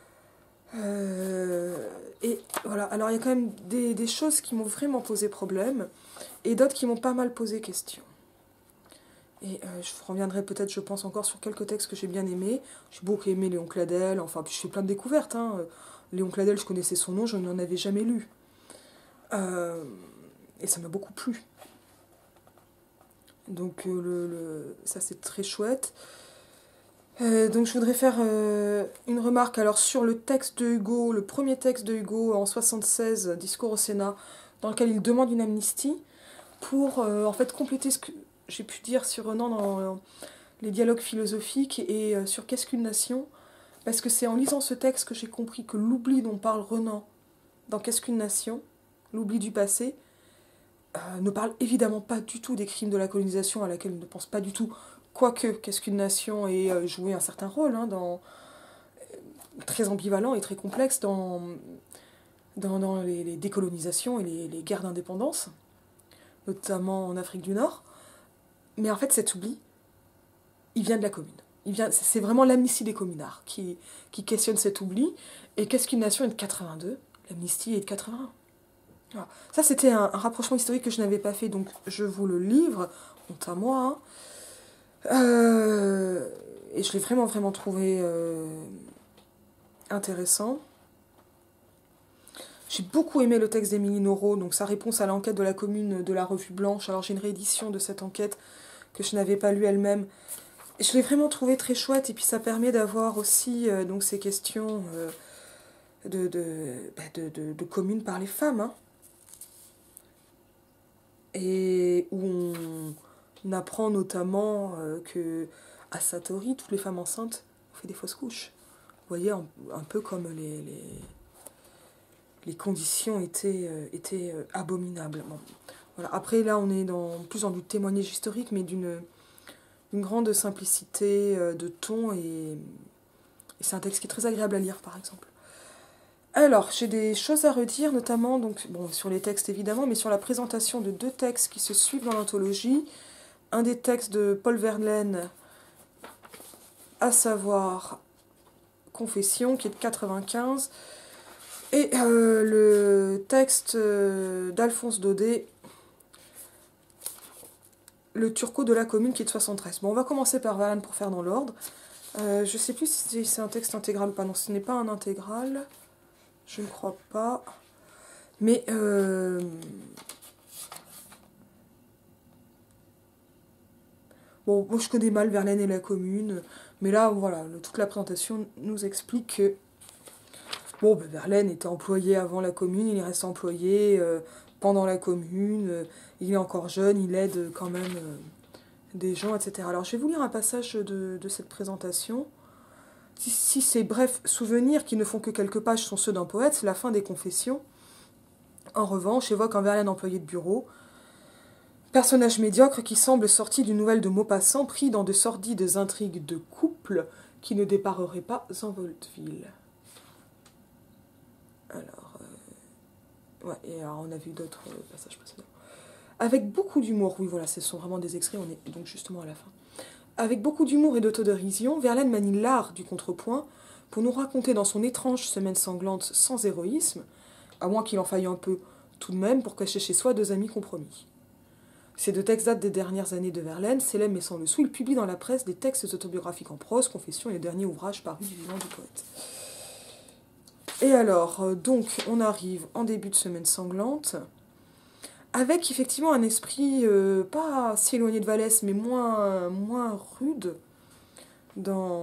[SPEAKER 1] Euh, et voilà, alors il y a quand même des, des choses qui m'ont vraiment posé problème, et d'autres qui m'ont pas mal posé question. Et euh, je reviendrai peut-être, je pense, encore sur quelques textes que j'ai bien aimés. J'ai beaucoup aimé Léon Cladel, enfin, puis je fais plein de découvertes, hein. Léon Cladel, je connaissais son nom, je n'en avais jamais lu. Euh, et ça m'a beaucoup plu. Donc euh, le, le, ça c'est très chouette. Euh, donc je voudrais faire euh, une remarque alors sur le texte de Hugo, le premier texte de Hugo en soixante-seize, Discours au Sénat, dans lequel il demande une amnistie pour euh, en fait compléter ce que j'ai pu dire sur Renan dans euh, les dialogues philosophiques et euh, sur Qu'est-ce qu'une nation ? Parce que c'est en lisant ce texte que j'ai compris que l'oubli dont parle Renan dans Qu'est-ce qu'une nation, l'oubli du passé, euh, ne parle évidemment pas du tout des crimes de la colonisation à laquelle il ne pense pas du tout, quoique Qu'est-ce qu'une nation ait euh, joué un certain rôle, hein, dans, très ambivalent et très complexe dans, dans, dans les, les décolonisations et les, les guerres d'indépendance, notamment en Afrique du Nord. Mais en fait, cet oubli, il vient de la commune. C'est vraiment l'amnistie des communards qui, qui questionne cet oubli. Et Qu'est-ce qu'une nation est de quatre-vingt-deux, l'amnistie est de quatre-vingt-un. Voilà. Ça, c'était un, un rapprochement historique que je n'avais pas fait, donc je vous le livre, honte à moi. Hein. Euh, et je l'ai vraiment, vraiment trouvé euh, intéressant. J'ai beaucoup aimé le texte d'Émilie Noro, donc sa réponse à l'enquête de la commune de la Revue Blanche. Alors j'ai une réédition de cette enquête que je n'avais pas lue elle-même. Je l'ai vraiment trouvé très chouette, et puis ça permet d'avoir aussi euh, donc ces questions euh, de, de, bah de, de, de communes par les femmes, hein, et où on, on apprend notamment euh, que à Satori, toutes les femmes enceintes ont fait des fausses couches. Vous voyez, un, un peu comme les, les, les conditions étaient, euh, étaient euh, abominables. Bon, voilà. Après, là, on est dans, plus dans du témoignage historique, mais d'une... une grande simplicité de ton, et, et c'est un texte qui est très agréable à lire, par exemple. Alors, j'ai des choses à redire, notamment donc, bon, sur les textes évidemment, mais sur la présentation de deux textes qui se suivent dans l'anthologie. Un des textes de Paul Verlaine, à savoir Confession, qui est de quatre-vingt-quinze, et euh, le texte d'Alphonse Daudet, Le Turco de la commune, qui est de soixante-treize. Bon, on va commencer par Verlaine pour faire dans l'ordre. Euh, je sais plus si c'est un texte intégral ou pas. Non, ce n'est pas un intégral. Je ne crois pas. Mais... Euh... Bon, moi je connais mal Verlaine et la commune. Mais là, voilà, le, toute la présentation nous explique que... Bon, ben, Verlaine était employé avant la commune, il reste employé euh, pendant la commune. Euh, il est encore jeune, il aide quand même... Euh, des gens, et cetera. Alors je vais vous lire un passage de, de cette présentation. Si, si ces brefs souvenirs qui ne font que quelques pages sont ceux d'un poète, c'est la fin des confessions. En revanche, évoque un Verlaine employé de bureau, personnage médiocre qui semble sorti d'une nouvelle de Maupassant, pris dans de sordides intrigues de couple qui ne dépareraient pas en vaudeville. Alors, euh, ouais, et alors on a vu d'autres euh, passages précédents. Avec beaucoup d'humour, oui voilà, ce sont vraiment des extraits, on est donc justement à la fin. Avec beaucoup d'humour et d'autodérision, Verlaine manie l'art du contrepoint pour nous raconter dans son étrange semaine sanglante sans héroïsme, à moins qu'il en faille un peu tout de même pour cacher chez soi deux amis compromis. Ces deux textes datent des dernières années de Verlaine, célèbres mais sans le sou, il publie dans la presse des textes autobiographiques en prose, confessions et le dernier ouvrage paru du vivant du poète. Et alors, euh, donc, on arrive en début de semaine sanglante, avec effectivement un esprit euh, pas si éloigné de Vallès, mais moins, moins rude. Dans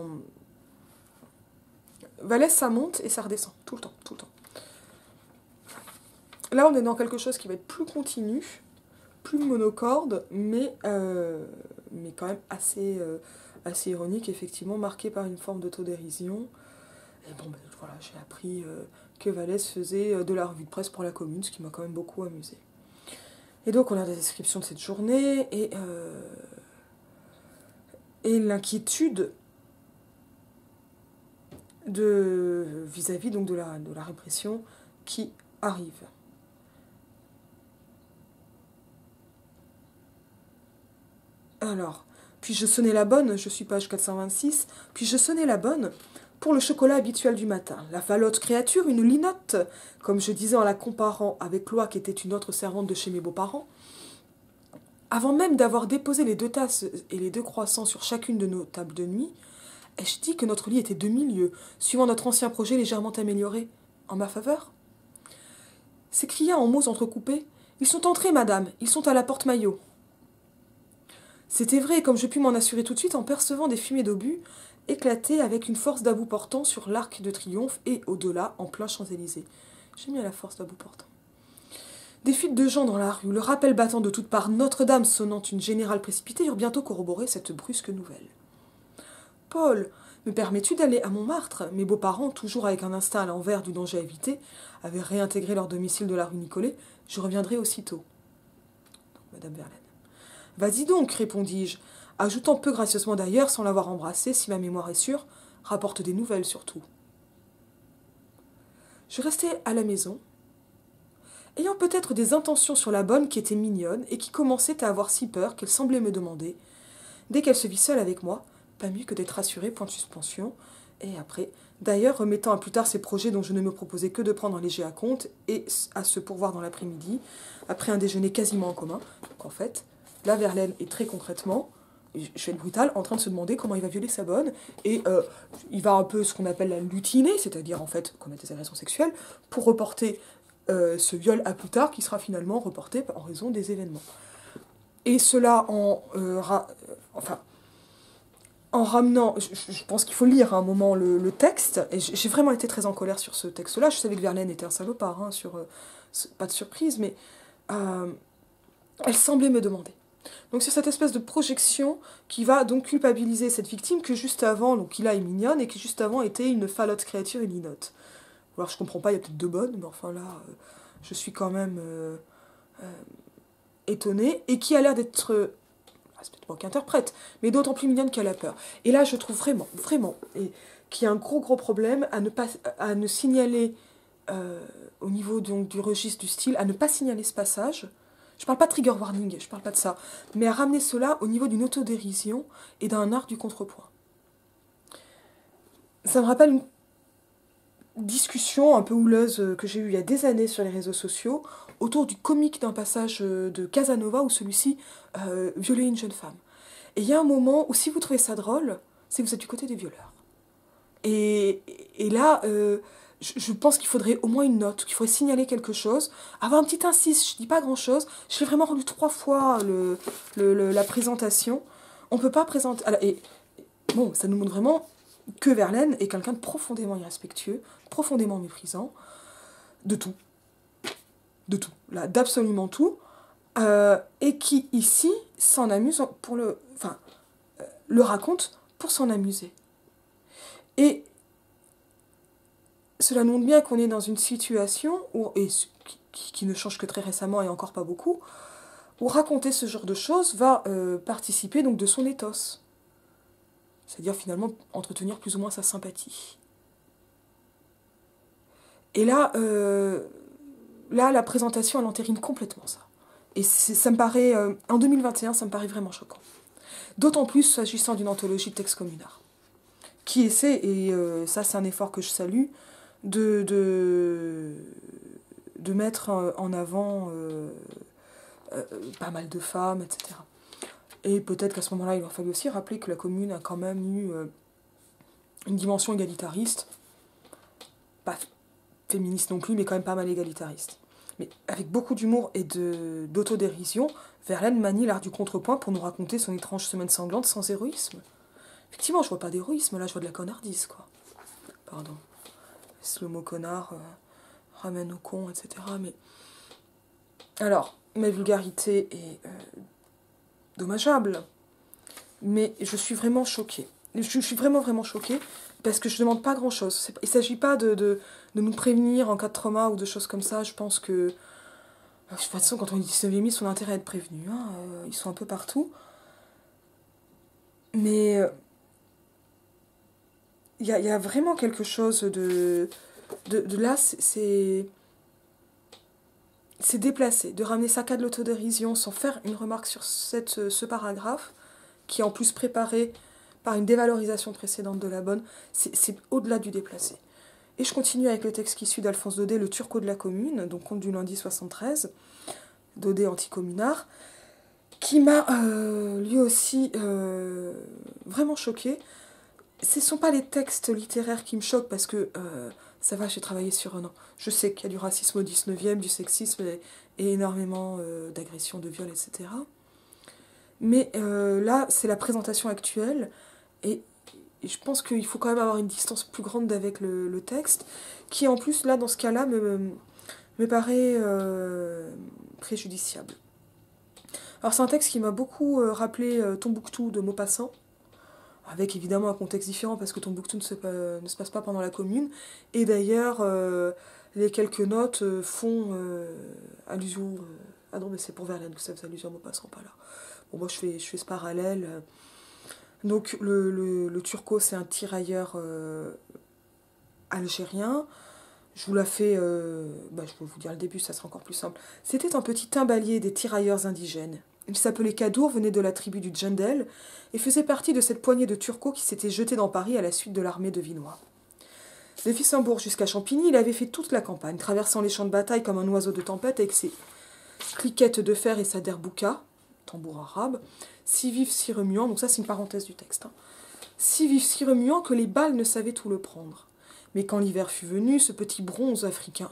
[SPEAKER 1] Vallès, ça monte et ça redescend, tout le temps, tout le temps. Là, on est dans quelque chose qui va être plus continu, plus monocorde, mais, euh, mais quand même assez, euh, assez ironique, effectivement, marqué par une forme d'autodérision. Et bon, ben, voilà, j'ai appris euh, que Vallès faisait euh, de la revue de presse pour la commune, ce qui m'a quand même beaucoup amusé. Et donc, on a des descriptions de cette journée, et, euh, et l'inquiétude de, vis-à-vis donc, de, la, de la répression qui arrive. Alors, puis je sonnais la bonne, je suis page quatre cent vingt-six, puis je sonnais la bonne pour le chocolat habituel du matin. La falote créature, une linotte, comme je disais en la comparant avec Loi qui était une autre servante de chez mes beaux-parents. Avant même d'avoir déposé les deux tasses et les deux croissants sur chacune de nos tables de nuit, ai-je dit que notre lit était demi-lieu, suivant notre ancien projet légèrement amélioré, en ma faveur? S'écria en mots entrecoupés. Ils sont entrés, madame, ils sont à la porte Maillot. C'était vrai, comme je pus m'en assurer tout de suite en percevant des fumées d'obus éclater avec une force d'about portant sur l'Arc de Triomphe et, au-delà, en plein Champs-Élysées. J'ai mis à la force d'about portant. Des fuites de gens dans la rue, le rappel battant de toutes parts, Notre-Dame sonnant une générale précipitée, eurent bientôt corroboré cette brusque nouvelle. « Paul, me permets-tu d'aller à Montmartre ?» Mes beaux-parents, toujours avec un instinct à l'envers du danger à éviter, avaient réintégré leur domicile de la rue Nicolet. « Je reviendrai aussitôt. » Madame Verlaine. « Vas-y donc, répondis-je, ajoutant peu gracieusement d'ailleurs, sans l'avoir embrassé, si ma mémoire est sûre, rapporte des nouvelles surtout. » Je restai à la maison, ayant peut-être des intentions sur la bonne qui était mignonne et qui commençait à avoir si peur qu'elle semblait me demander, dès qu'elle se vit seule avec moi, pas mieux que d'être rassurée, point de suspension, et après, d'ailleurs remettant à plus tard ces projets dont je ne me proposais que de prendre un léger à compte et à se pourvoir dans l'après-midi, après un déjeuner quasiment en commun. Donc en fait, là, Verlaine est très concrètement, je vais être brutal, en train de se demander comment il va violer sa bonne, et euh, il va un peu ce qu'on appelle la lutiner, c'est-à-dire en fait commettre des agressions sexuelles, pour reporter euh, ce viol à plus tard, qui sera finalement reporté en raison des événements. Et cela en... Euh, ra- enfin... En ramenant, je, je pense qu'il faut lire à un moment le, le texte, et j'ai vraiment été très en colère sur ce texte-là. Je savais que Verlaine était un salopard, hein, sur, euh, pas de surprise, mais euh, elle semblait me demander. Donc c'est cette espèce de projection qui va donc culpabiliser cette victime que juste avant, donc qui là est mignonne, et qui juste avant était une falote créature et linotte. Alors je comprends pas, il y a peut-être deux bonnes, mais enfin là, euh, je suis quand même euh, euh, étonnée, et qui a l'air d'être... Euh, c'est peut-être moi qui interprète, mais d'autant plus mignonne qu'elle a peur. Et là, je trouve vraiment, vraiment, et qu'il y a un gros, gros problème à ne pas, à ne signaler, euh, au niveau donc, du registre du style, à ne pas signaler ce passage. Je parle pas de trigger warning, je parle pas de ça, mais à ramener cela au niveau d'une autodérision et d'un art du contrepoint. Ça me rappelle une discussion un peu houleuse que j'ai eue il y a des années sur les réseaux sociaux, autour du comique d'un passage de Casanova où celui-ci euh, violait une jeune femme. Et il y a un moment où si vous trouvez ça drôle, c'est que vous êtes du côté des violeurs. Et, et là, euh, je, je pense qu'il faudrait au moins une note, qu'il faudrait signaler quelque chose, avoir un petit insiste, je dis pas grand-chose, je l'ai vraiment relu trois fois le, le, le, la présentation. On peut pas présenter... Alors, et, bon, ça nous montre vraiment que Verlaine est quelqu'un de profondément irrespectueux, profondément méprisant, de tout. De tout, là, d'absolument tout, euh, et qui, ici, s'en amuse pour le... Enfin, euh, le raconte pour s'en amuser. Et cela montre bien qu'on est dans une situation, où, et qui, qui ne change que très récemment et encore pas beaucoup, où raconter ce genre de choses va euh, participer donc de son ethos. C'est-à-dire finalement entretenir plus ou moins sa sympathie. Et là, euh, là la présentation, elle entérine complètement ça. Et ça me paraît, euh, en deux mille vingt et un, ça me paraît vraiment choquant. D'autant plus s'agissant d'une anthologie de textes communards, qui essaie, et euh, ça c'est un effort que je salue, de, de, de mettre en avant euh, euh, pas mal de femmes, et cetera. Et peut-être qu'à ce moment-là, il va falloir aussi rappeler que la commune a quand même eu euh, une dimension égalitariste, pas féministe non plus, mais quand même pas mal égalitariste. Mais avec beaucoup d'humour et de, d'autodérision, Verlaine manie l'art du contrepoint pour nous raconter son étrange semaine sanglante sans héroïsme. Effectivement, je vois pas d'héroïsme, là, je vois de la connardise, quoi. Pardon. C'est le mot connard, euh, ramène au con, et cetera. Mais... Alors, ma vulgarité est euh, dommageable, mais je suis vraiment choquée. Je suis vraiment, vraiment choquée, parce que je demande pas grand-chose. Il s'agit pas de, de, de nous prévenir en cas de trauma ou de choses comme ça. Je pense que... De toute façon, quand on est dix-neuvième, son intérêt à être prévenu. Hein, euh, ils sont un peu partout. Mais... Il euh, y, y a vraiment quelque chose de... De, de là, c'est... C'est déplacé. De ramener ça qu'à de l'autodérision sans faire une remarque sur cette, ce paragraphe, qui est en plus préparé par une dévalorisation précédente de la bonne, c'est au-delà du déplacé. Et je continue avec le texte qui suit d'Alphonse Daudet, Le Turco de la commune, donc conte du lundi soixante-treize, Daudet anticommunard, qui m'a euh, lui aussi euh, vraiment choqué. Ce ne sont pas les textes littéraires qui me choquent, parce que euh, ça va, j'ai travaillé sur un an. Je sais qu'il y a du racisme au dix-neuvième, du sexisme et, et énormément euh, d'agressions, de viols, et cetera. Mais euh, là, c'est la présentation actuelle, et, et je pense qu'il faut quand même avoir une distance plus grande avec le, le texte, qui en plus, là, dans ce cas-là, me, me paraît euh, préjudiciable. Alors c'est un texte qui m'a beaucoup euh, rappelé euh, Tombouctou de Maupassant, avec évidemment un contexte différent, parce que Tombouctou ne se, ne se passe pas pendant la Commune, et d'ailleurs, euh, les quelques notes euh, font euh, allusion... Euh, ah non, mais c'est pour Verlaine que ça faisait allusion à Maupassant, pas là. Bon, moi je fais, je fais ce parallèle. Donc le, le, le Turco, c'est un tirailleur euh, algérien. Je vous la fais, euh, bah, je vais vous dire le début, ça sera encore plus simple. C'était un petit timbalier des tirailleurs indigènes. Il s'appelait Kadour, venait de la tribu du Djendel, et faisait partie de cette poignée de Turcos qui s'étaient jetés dans Paris à la suite de l'armée de Vinois. De Wissembourg jusqu'à Champigny, il avait fait toute la campagne, traversant les champs de bataille comme un oiseau de tempête avec ses cliquettes de fer et sa derbouka, tambour arabe, si vif, si remuant, donc ça c'est une parenthèse du texte, hein, si vif, si remuant que les balles ne savaient où le prendre. Mais quand l'hiver fut venu, ce petit bronze africain,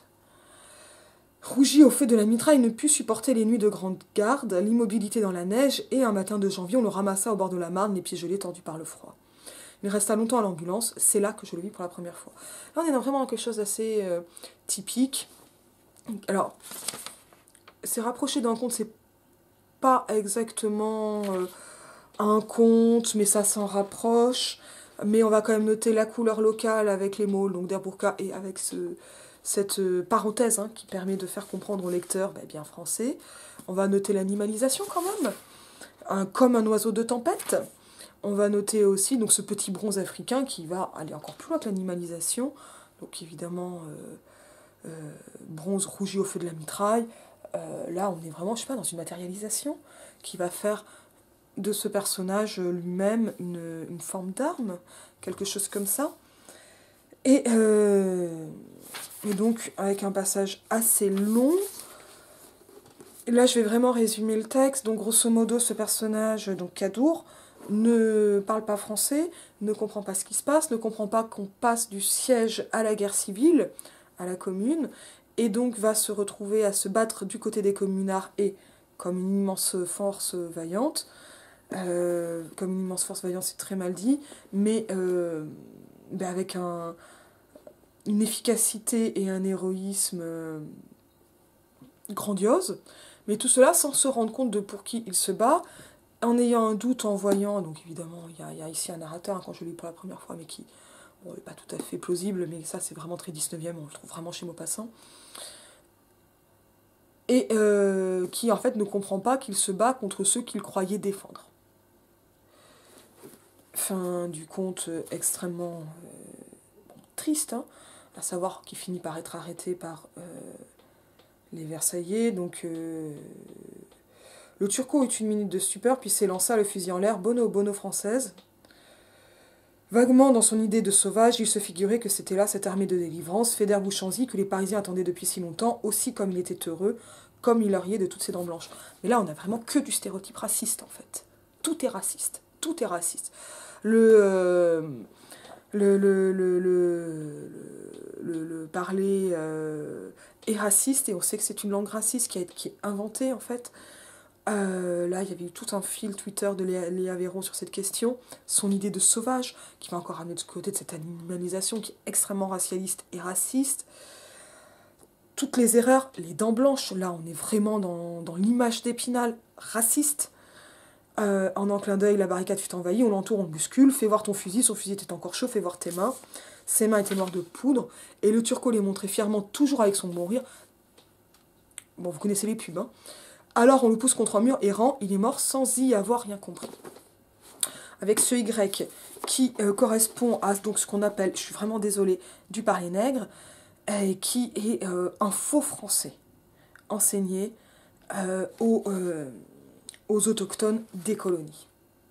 [SPEAKER 1] rougi au feu de la mitraille, ne put supporter les nuits de grande garde, l'immobilité dans la neige, et un matin de janvier, on le ramassa au bord de la Marne, les pieds gelés tordus par le froid. Il resta longtemps à l'ambulance, c'est là que je le vis pour la première fois. Là, on est dans vraiment quelque chose d'assez euh, typique. Alors, c'est rapproché d'un conte, c'est pas exactement euh, un conte, mais ça s'en rapproche. Mais on va quand même noter la couleur locale avec les mots, donc d'Herbourka, et avec ce, cette parenthèse hein, qui permet de faire comprendre au lecteur bah, bien français. On va noter l'animalisation quand même, un, comme un oiseau de tempête. On va noter aussi donc, ce petit bronze africain qui va aller encore plus loin que l'animalisation. Donc évidemment, euh, euh, bronze rougi au feu de la mitraille. Euh, là, on est vraiment, je sais pas, dans une matérialisation qui va faire de ce personnage lui-même une, une forme d'arme, quelque chose comme ça. Et, euh, et donc, avec un passage assez long, là je vais vraiment résumer le texte. Donc, grosso modo, ce personnage, donc Kadour, ne parle pas français, ne comprend pas ce qui se passe, ne comprend pas qu'on passe du siège à la guerre civile, à la commune, et donc va se retrouver à se battre du côté des communards et comme une immense force vaillante. Euh, comme une immense force vaillante, c'est très mal dit, mais euh, ben avec un, une efficacité et un héroïsme euh, grandiose, mais tout cela sans se rendre compte de pour qui il se bat, en ayant un doute en voyant, donc évidemment, il y a, il y a ici un narrateur, hein, quand je l'ai lu pour la première fois, mais qui bon, n'est pas tout à fait plausible, mais ça c'est vraiment très dix-neuvième, on le trouve vraiment chez Maupassant, et euh, qui en fait ne comprend pas qu'il se bat contre ceux qu'il croyait défendre. Fin du conte extrêmement euh, bon, triste, hein, à savoir qu'il finit par être arrêté par euh, les Versaillais, donc... Euh, le Turco eut une minute de stupeur, puis s'élança le fusil en l'air, bono bono française. Vaguement, dans son idée de sauvage, il se figurait que c'était là cette armée de délivrance, Fédère Bouchanzy, que les Parisiens attendaient depuis si longtemps, aussi comme il était heureux, comme il leur riait de toutes ses dents blanches. Mais là, on n'a vraiment que du stéréotype raciste, en fait. Tout est raciste. Tout est raciste. Le... Euh, le, le, le, le, le, le parler euh, est raciste, et on sait que c'est une langue raciste qui, a, qui est inventée, en fait. Euh, là, il y avait eu tout un fil Twitter de Léa, Léa Véron sur cette question. Son idée de sauvage, qui va encore ramener de ce côté de cette animalisation qui est extrêmement racialiste et raciste. Toutes les erreurs, les dents blanches, là, on est vraiment dans, dans l'image d'Épinal raciste. Euh, en un clin d'œil, la barricade fut envahie, on l'entoure, on le bouscule, fais voir ton fusil, son fusil était encore chaud, fais voir tes mains. Ses mains étaient noires de poudre, et le Turco les montrait fièrement, toujours avec son bon rire. Bon, vous connaissez les pubs, hein. Alors on le pousse contre un mur errant, il est mort sans y avoir rien compris. Avec ce Y qui euh, correspond à donc, ce qu'on appelle, je suis vraiment désolée, du parler nègre, et qui est euh, un faux français enseigné euh, aux, euh, aux autochtones des colonies.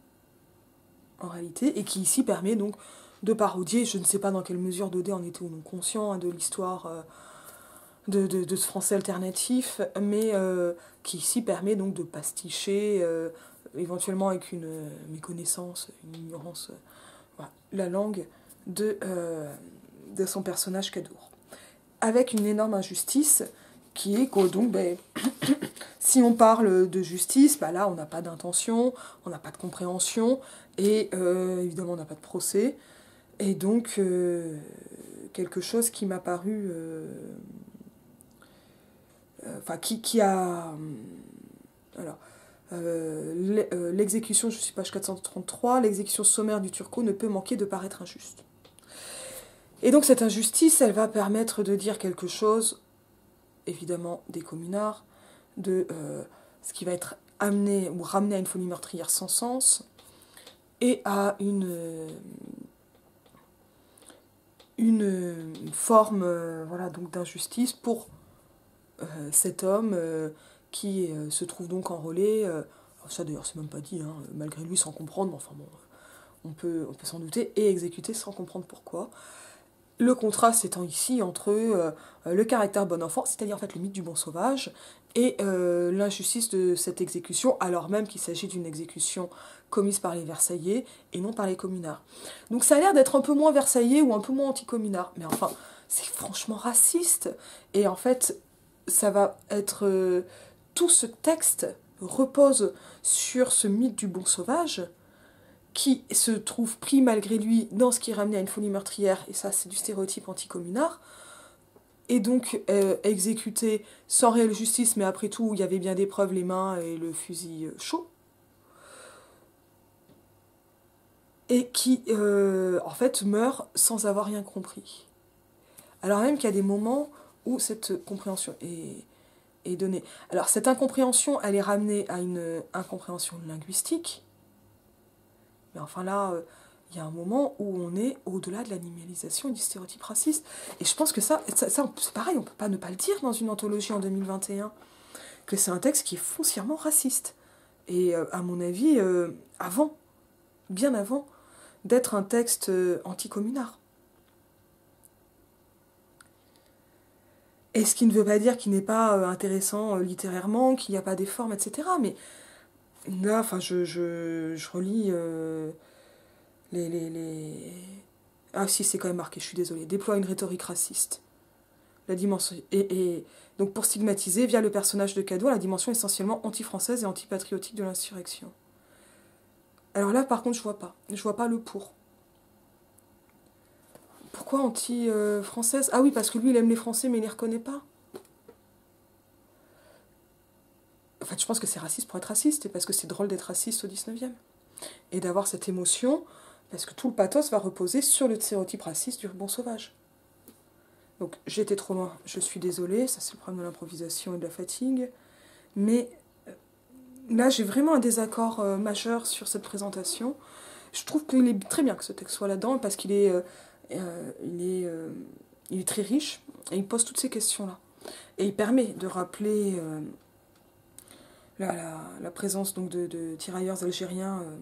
[SPEAKER 1] En réalité, et qui ici permet donc de parodier, je ne sais pas dans quelle mesure Daudet en était ou non conscient, hein, de l'histoire... Euh, De, de, de ce français alternatif, mais euh, qui ici permet donc de pasticher, euh, éventuellement avec une euh, méconnaissance, une ignorance, euh, voilà, la langue de, euh, de son personnage Cadour. Avec une énorme injustice qui est que donc, ben, si on parle de justice, ben là on n'a pas d'intention, on n'a pas de compréhension, et euh, évidemment on n'a pas de procès, et donc euh, quelque chose qui m'a paru... Euh, Enfin, qui, qui a... Alors, euh, l'exécution, je suis page quatre cent trente-trois, l'exécution sommaire du Turco ne peut manquer de paraître injuste. Et donc cette injustice, elle va permettre de dire quelque chose, évidemment, des communards, de euh, ce qui va être amené ou ramené à une folie meurtrière sans sens, et à une, euh, une, une forme euh, voilà, donc d'injustice pour Euh, cet homme euh, qui euh, se trouve donc enrôlé, euh, ça d'ailleurs c'est même pas dit, hein, malgré lui sans comprendre, mais enfin bon, on peut, on peut s'en douter, et exécuté sans comprendre pourquoi. Le contraste étant ici entre euh, le caractère bon enfant, c'est-à-dire en fait le mythe du bon sauvage, et euh, l'injustice de cette exécution, alors même qu'il s'agit d'une exécution commise par les Versaillais et non par les communards. Donc ça a l'air d'être un peu moins versaillais ou un peu moins anti-communard, mais enfin, c'est franchement raciste, et en fait... ça va être... Euh, tout ce texte repose sur ce mythe du bon sauvage qui se trouve pris malgré lui dans ce qui est ramené à une folie meurtrière, et ça c'est du stéréotype anti-communard, et donc euh, exécuté sans réelle justice, mais après tout il y avait bien des preuves, les mains et le fusil chaud, et qui euh, en fait meurt sans avoir rien compris. Alors même qu'il y a des moments où cette compréhension est, est donnée. Alors cette incompréhension, elle est ramenée à une incompréhension linguistique, mais enfin là, euh, il y a un moment où on est au-delà de l'animalisation et du stéréotype raciste. Et je pense que ça, ça, ça c'est pareil, on ne peut pas ne pas le dire dans une anthologie en deux mille vingt et un, que c'est un texte qui est foncièrement raciste. Et euh, à mon avis, euh, avant, bien avant, d'être un texte euh, anti-communard. Et ce qui ne veut pas dire qu'il n'est pas euh, intéressant euh, littérairement, qu'il n'y a pas des formes, et cetera. Mais là, enfin, je, je, je relis euh, les, les, les... Ah si, c'est quand même marqué, je suis désolée. Déploie une rhétorique raciste. La dimension... Et, et donc pour stigmatiser, via le personnage de Cadour, la dimension essentiellement anti-française et anti-patriotique de l'insurrection. Alors là, par contre, je vois pas. Je vois pas le pour. Pourquoi anti-française ? Ah oui, parce que lui, il aime les Français, mais il les reconnaît pas. fait, je pense que c'est raciste pour être raciste, et parce que c'est drôle d'être raciste au dix-neuvième. Et d'avoir cette émotion, parce que tout le pathos va reposer sur le stéréotype raciste du bon sauvage. Donc j'ai été trop loin, je suis désolée, ça c'est le problème de l'improvisation et de la fatigue, mais là j'ai vraiment un désaccord euh, majeur sur cette présentation. Je trouve qu'il est très bien que ce texte soit là-dedans, parce qu'il est, euh, euh, il est, euh, il est très riche, et il pose toutes ces questions-là. Et il permet de rappeler euh, la, la, la présence donc, de, de tirailleurs algériens euh,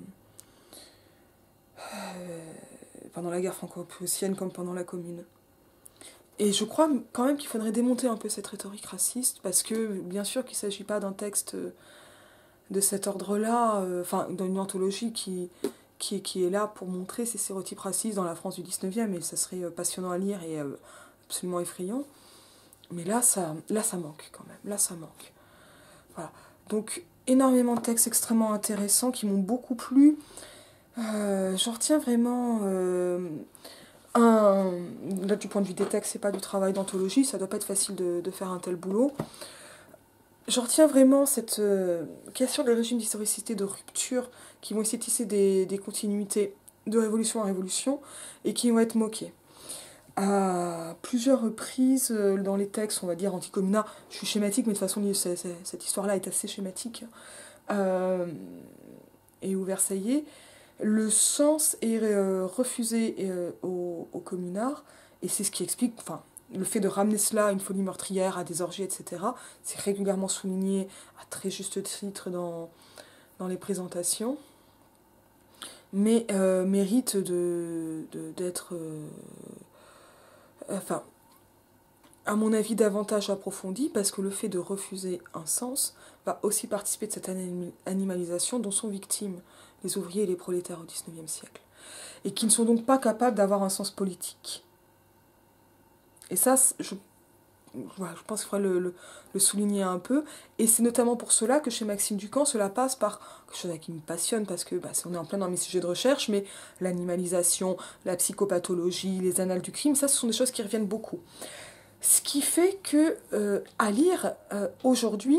[SPEAKER 1] euh, pendant la guerre franco-prussienne comme pendant la Commune. Et je crois quand même qu'il faudrait démonter un peu cette rhétorique raciste, parce que bien sûr qu'il ne s'agit pas d'un texte de cet ordre-là, euh, enfin d'une anthologie qui, qui, qui est là pour montrer ces stéréotypes racistes dans la France du dix-neuvième, et ça serait passionnant à lire et euh, absolument effrayant. Mais là ça, là, ça manque quand même, là, ça manque. Voilà. Donc, énormément de textes extrêmement intéressants qui m'ont beaucoup plu. Euh, J'en retiens vraiment... Euh, un, là, du point de vue des textes, c'est pas du travail d'anthologie, ça doit pas être facile de, de faire un tel boulot. J'en retiens vraiment cette euh, question des régimes d'historicité de rupture qui vont essayer de tisser des, des continuités de révolution en révolution et qui vont être moquées. À plusieurs reprises euh, dans les textes, on va dire anticommunards, je suis schématique, mais de toute façon, c'est, c'est, cette histoire-là est assez schématique, euh, et ou versaillais, le sens est euh, refusé euh, aux, aux communards, et c'est ce qui explique, enfin, le fait de ramener cela à une folie meurtrière, à des orgies, et cetera, c'est régulièrement souligné à très juste titre dans, dans les présentations, mais euh, mérite de, de, d'être... Euh, enfin, à mon avis, davantage approfondi, parce que le fait de refuser un sens va aussi participer de cette animalisation dont sont victimes les ouvriers et les prolétaires au dix-neuvième siècle, et qui ne sont donc pas capables d'avoir un sens politique. Et ça, je, voilà, je pense qu'il faudrait le, le, le souligner un peu, et c'est notamment pour cela que chez Maxime Ducamp, cela passe par quelque chose qui me passionne, parce que bah, on est en plein dans mes sujets de recherche, mais l'animalisation, la psychopathologie, les annales du crime, ça, ce sont des choses qui reviennent beaucoup. Ce qui fait que, euh, à lire euh, aujourd'hui,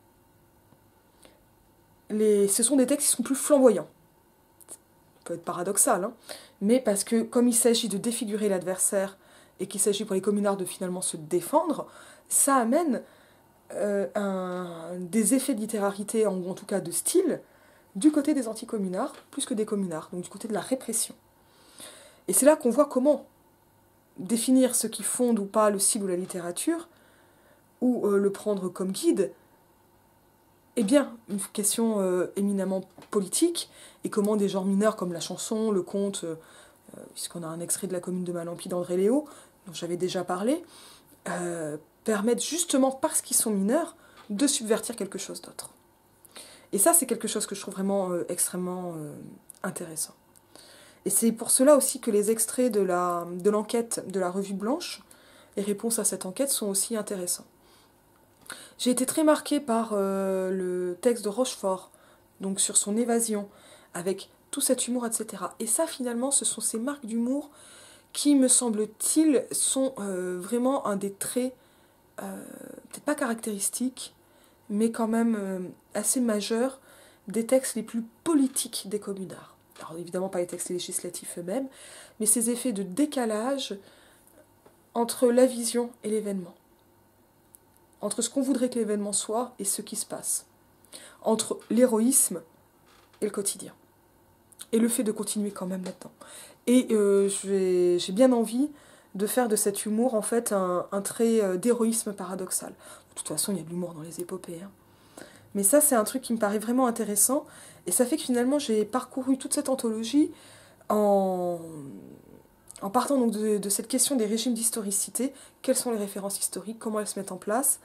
[SPEAKER 1] les... ce sont des textes qui sont plus flamboyants. Ça peut être paradoxal, hein, mais parce que, comme il s'agit de défigurer l'adversaire et qu'il s'agit pour les communards de finalement se défendre, ça amène euh, un... des effets de littérarité, ou en tout cas de style, du côté des anticommunards, plus que des communards, donc du côté de la répression. Et c'est là qu'on voit comment définir ce qui fonde ou pas le style ou la littérature, ou euh, le prendre comme guide, est bien une question euh, éminemment politique, et comment des genres mineurs comme la chanson, le conte, euh, puisqu'on a un extrait de La Commune de Malempie d'André Léo, dont j'avais déjà parlé, euh, permettent justement, parce qu'ils sont mineurs, de subvertir quelque chose d'autre. Et ça, c'est quelque chose que je trouve vraiment euh, extrêmement euh, intéressant. Et c'est pour cela aussi que les extraits de, la, de l'enquête de la Revue Blanche, les réponses à cette enquête, sont aussi intéressants. J'ai été très marquée par euh, le texte de Rochefort, donc sur son évasion, avec tout cet humour, et cetera. Et ça, finalement, ce sont ces marques d'humour qui, me semble-t-il, sont euh, vraiment un des traits, euh, peut-être pas caractéristiques, mais quand même euh, assez majeurs, des textes les plus politiques des communards. Alors évidemment pas les textes législatifs eux-mêmes, mais ces effets de décalage entre la vision et l'événement. Entre ce qu'on voudrait que l'événement soit et ce qui se passe. Entre l'héroïsme et le quotidien. Et le fait de continuer quand même là-dedans. Et euh, j'ai, j'ai bien envie de faire de cet humour en fait un, un trait d'héroïsme paradoxal. De toute façon, il y a de l'humour dans les épopées. Hein. Mais ça, c'est un truc qui me paraît vraiment intéressant. Et ça fait que finalement, j'ai parcouru toute cette anthologie en, en partant donc de, de cette question des régimes d'historicité. Quelles sont les références historiques? Comment elles se mettent en place?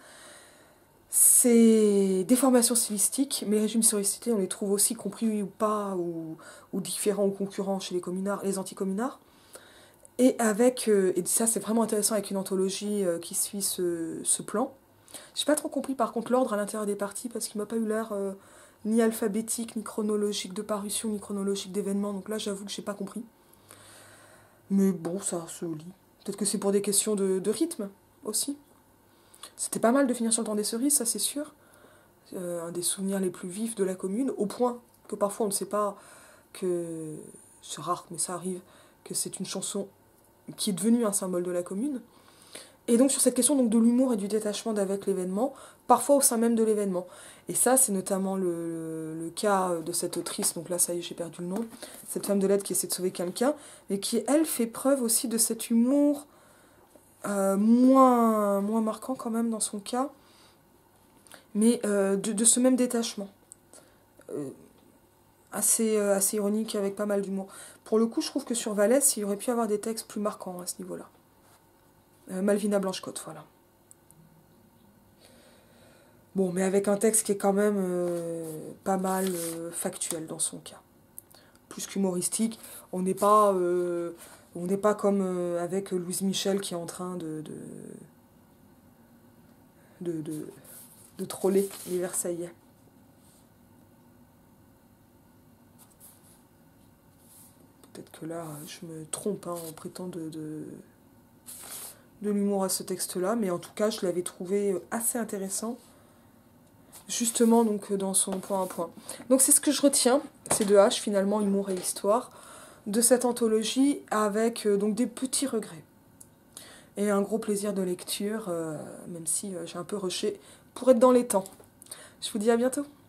[SPEAKER 1] C'est des formations stylistiques, mais les régimes d'historicité, on les trouve aussi compris ou pas, ou, ou différents ou concurrents chez les communards, les anticommunards. Et avec, euh, et ça c'est vraiment intéressant avec une anthologie euh, qui suit ce, ce plan. J'ai pas trop compris par contre l'ordre à l'intérieur des parties, parce qu'il m'a pas eu l'air euh, ni alphabétique, ni chronologique de parution, ni chronologique d'événements, donc là j'avoue que j'ai pas compris. Mais bon, ça se lit. Peut-être que c'est pour des questions de, de rythme aussi. C'était pas mal de finir sur le temps des cerises, ça c'est sûr. euh, un des souvenirs les plus vifs de la commune, au point que parfois on ne sait pas que, c'est rare mais ça arrive, que c'est une chanson qui est devenue un symbole de la commune. Et donc sur cette question donc, de l'humour et du détachement d'avec l'événement, parfois au sein même de l'événement. Et ça, c'est notamment le, le, le cas de cette autrice, donc là ça y est j'ai perdu le nom, cette femme de lettres qui essaie de sauver quelqu'un, et qui elle fait preuve aussi de cet humour euh, moins, moins marquant quand même dans son cas, mais euh, de, de ce même détachement. Euh, assez, euh, assez ironique avec pas mal d'humour. Pour le coup, je trouve que sur Vallès, il aurait pu y avoir des textes plus marquants à ce niveau-là. Euh, Malvina Blanche-Côte, voilà. Bon, mais avec un texte qui est quand même euh, pas mal euh, factuel dans son cas. Plus qu'humoristique, on n'est pas, euh, on n'est pas comme euh, avec Louise Michel qui est en train de, de, de, de, de troller les Versaillais. Peut-être que là, je me trompe hein, en prêtant de, de, de l'humour à ce texte-là, mais en tout cas, je l'avais trouvé assez intéressant. Justement donc dans son point à point. Donc c'est ce que je retiens, ces deux H finalement, humour et histoire, de cette anthologie avec euh, donc des petits regrets. Et un gros plaisir de lecture, euh, même si euh, j'ai un peu rushé pour être dans les temps. Je vous dis à bientôt.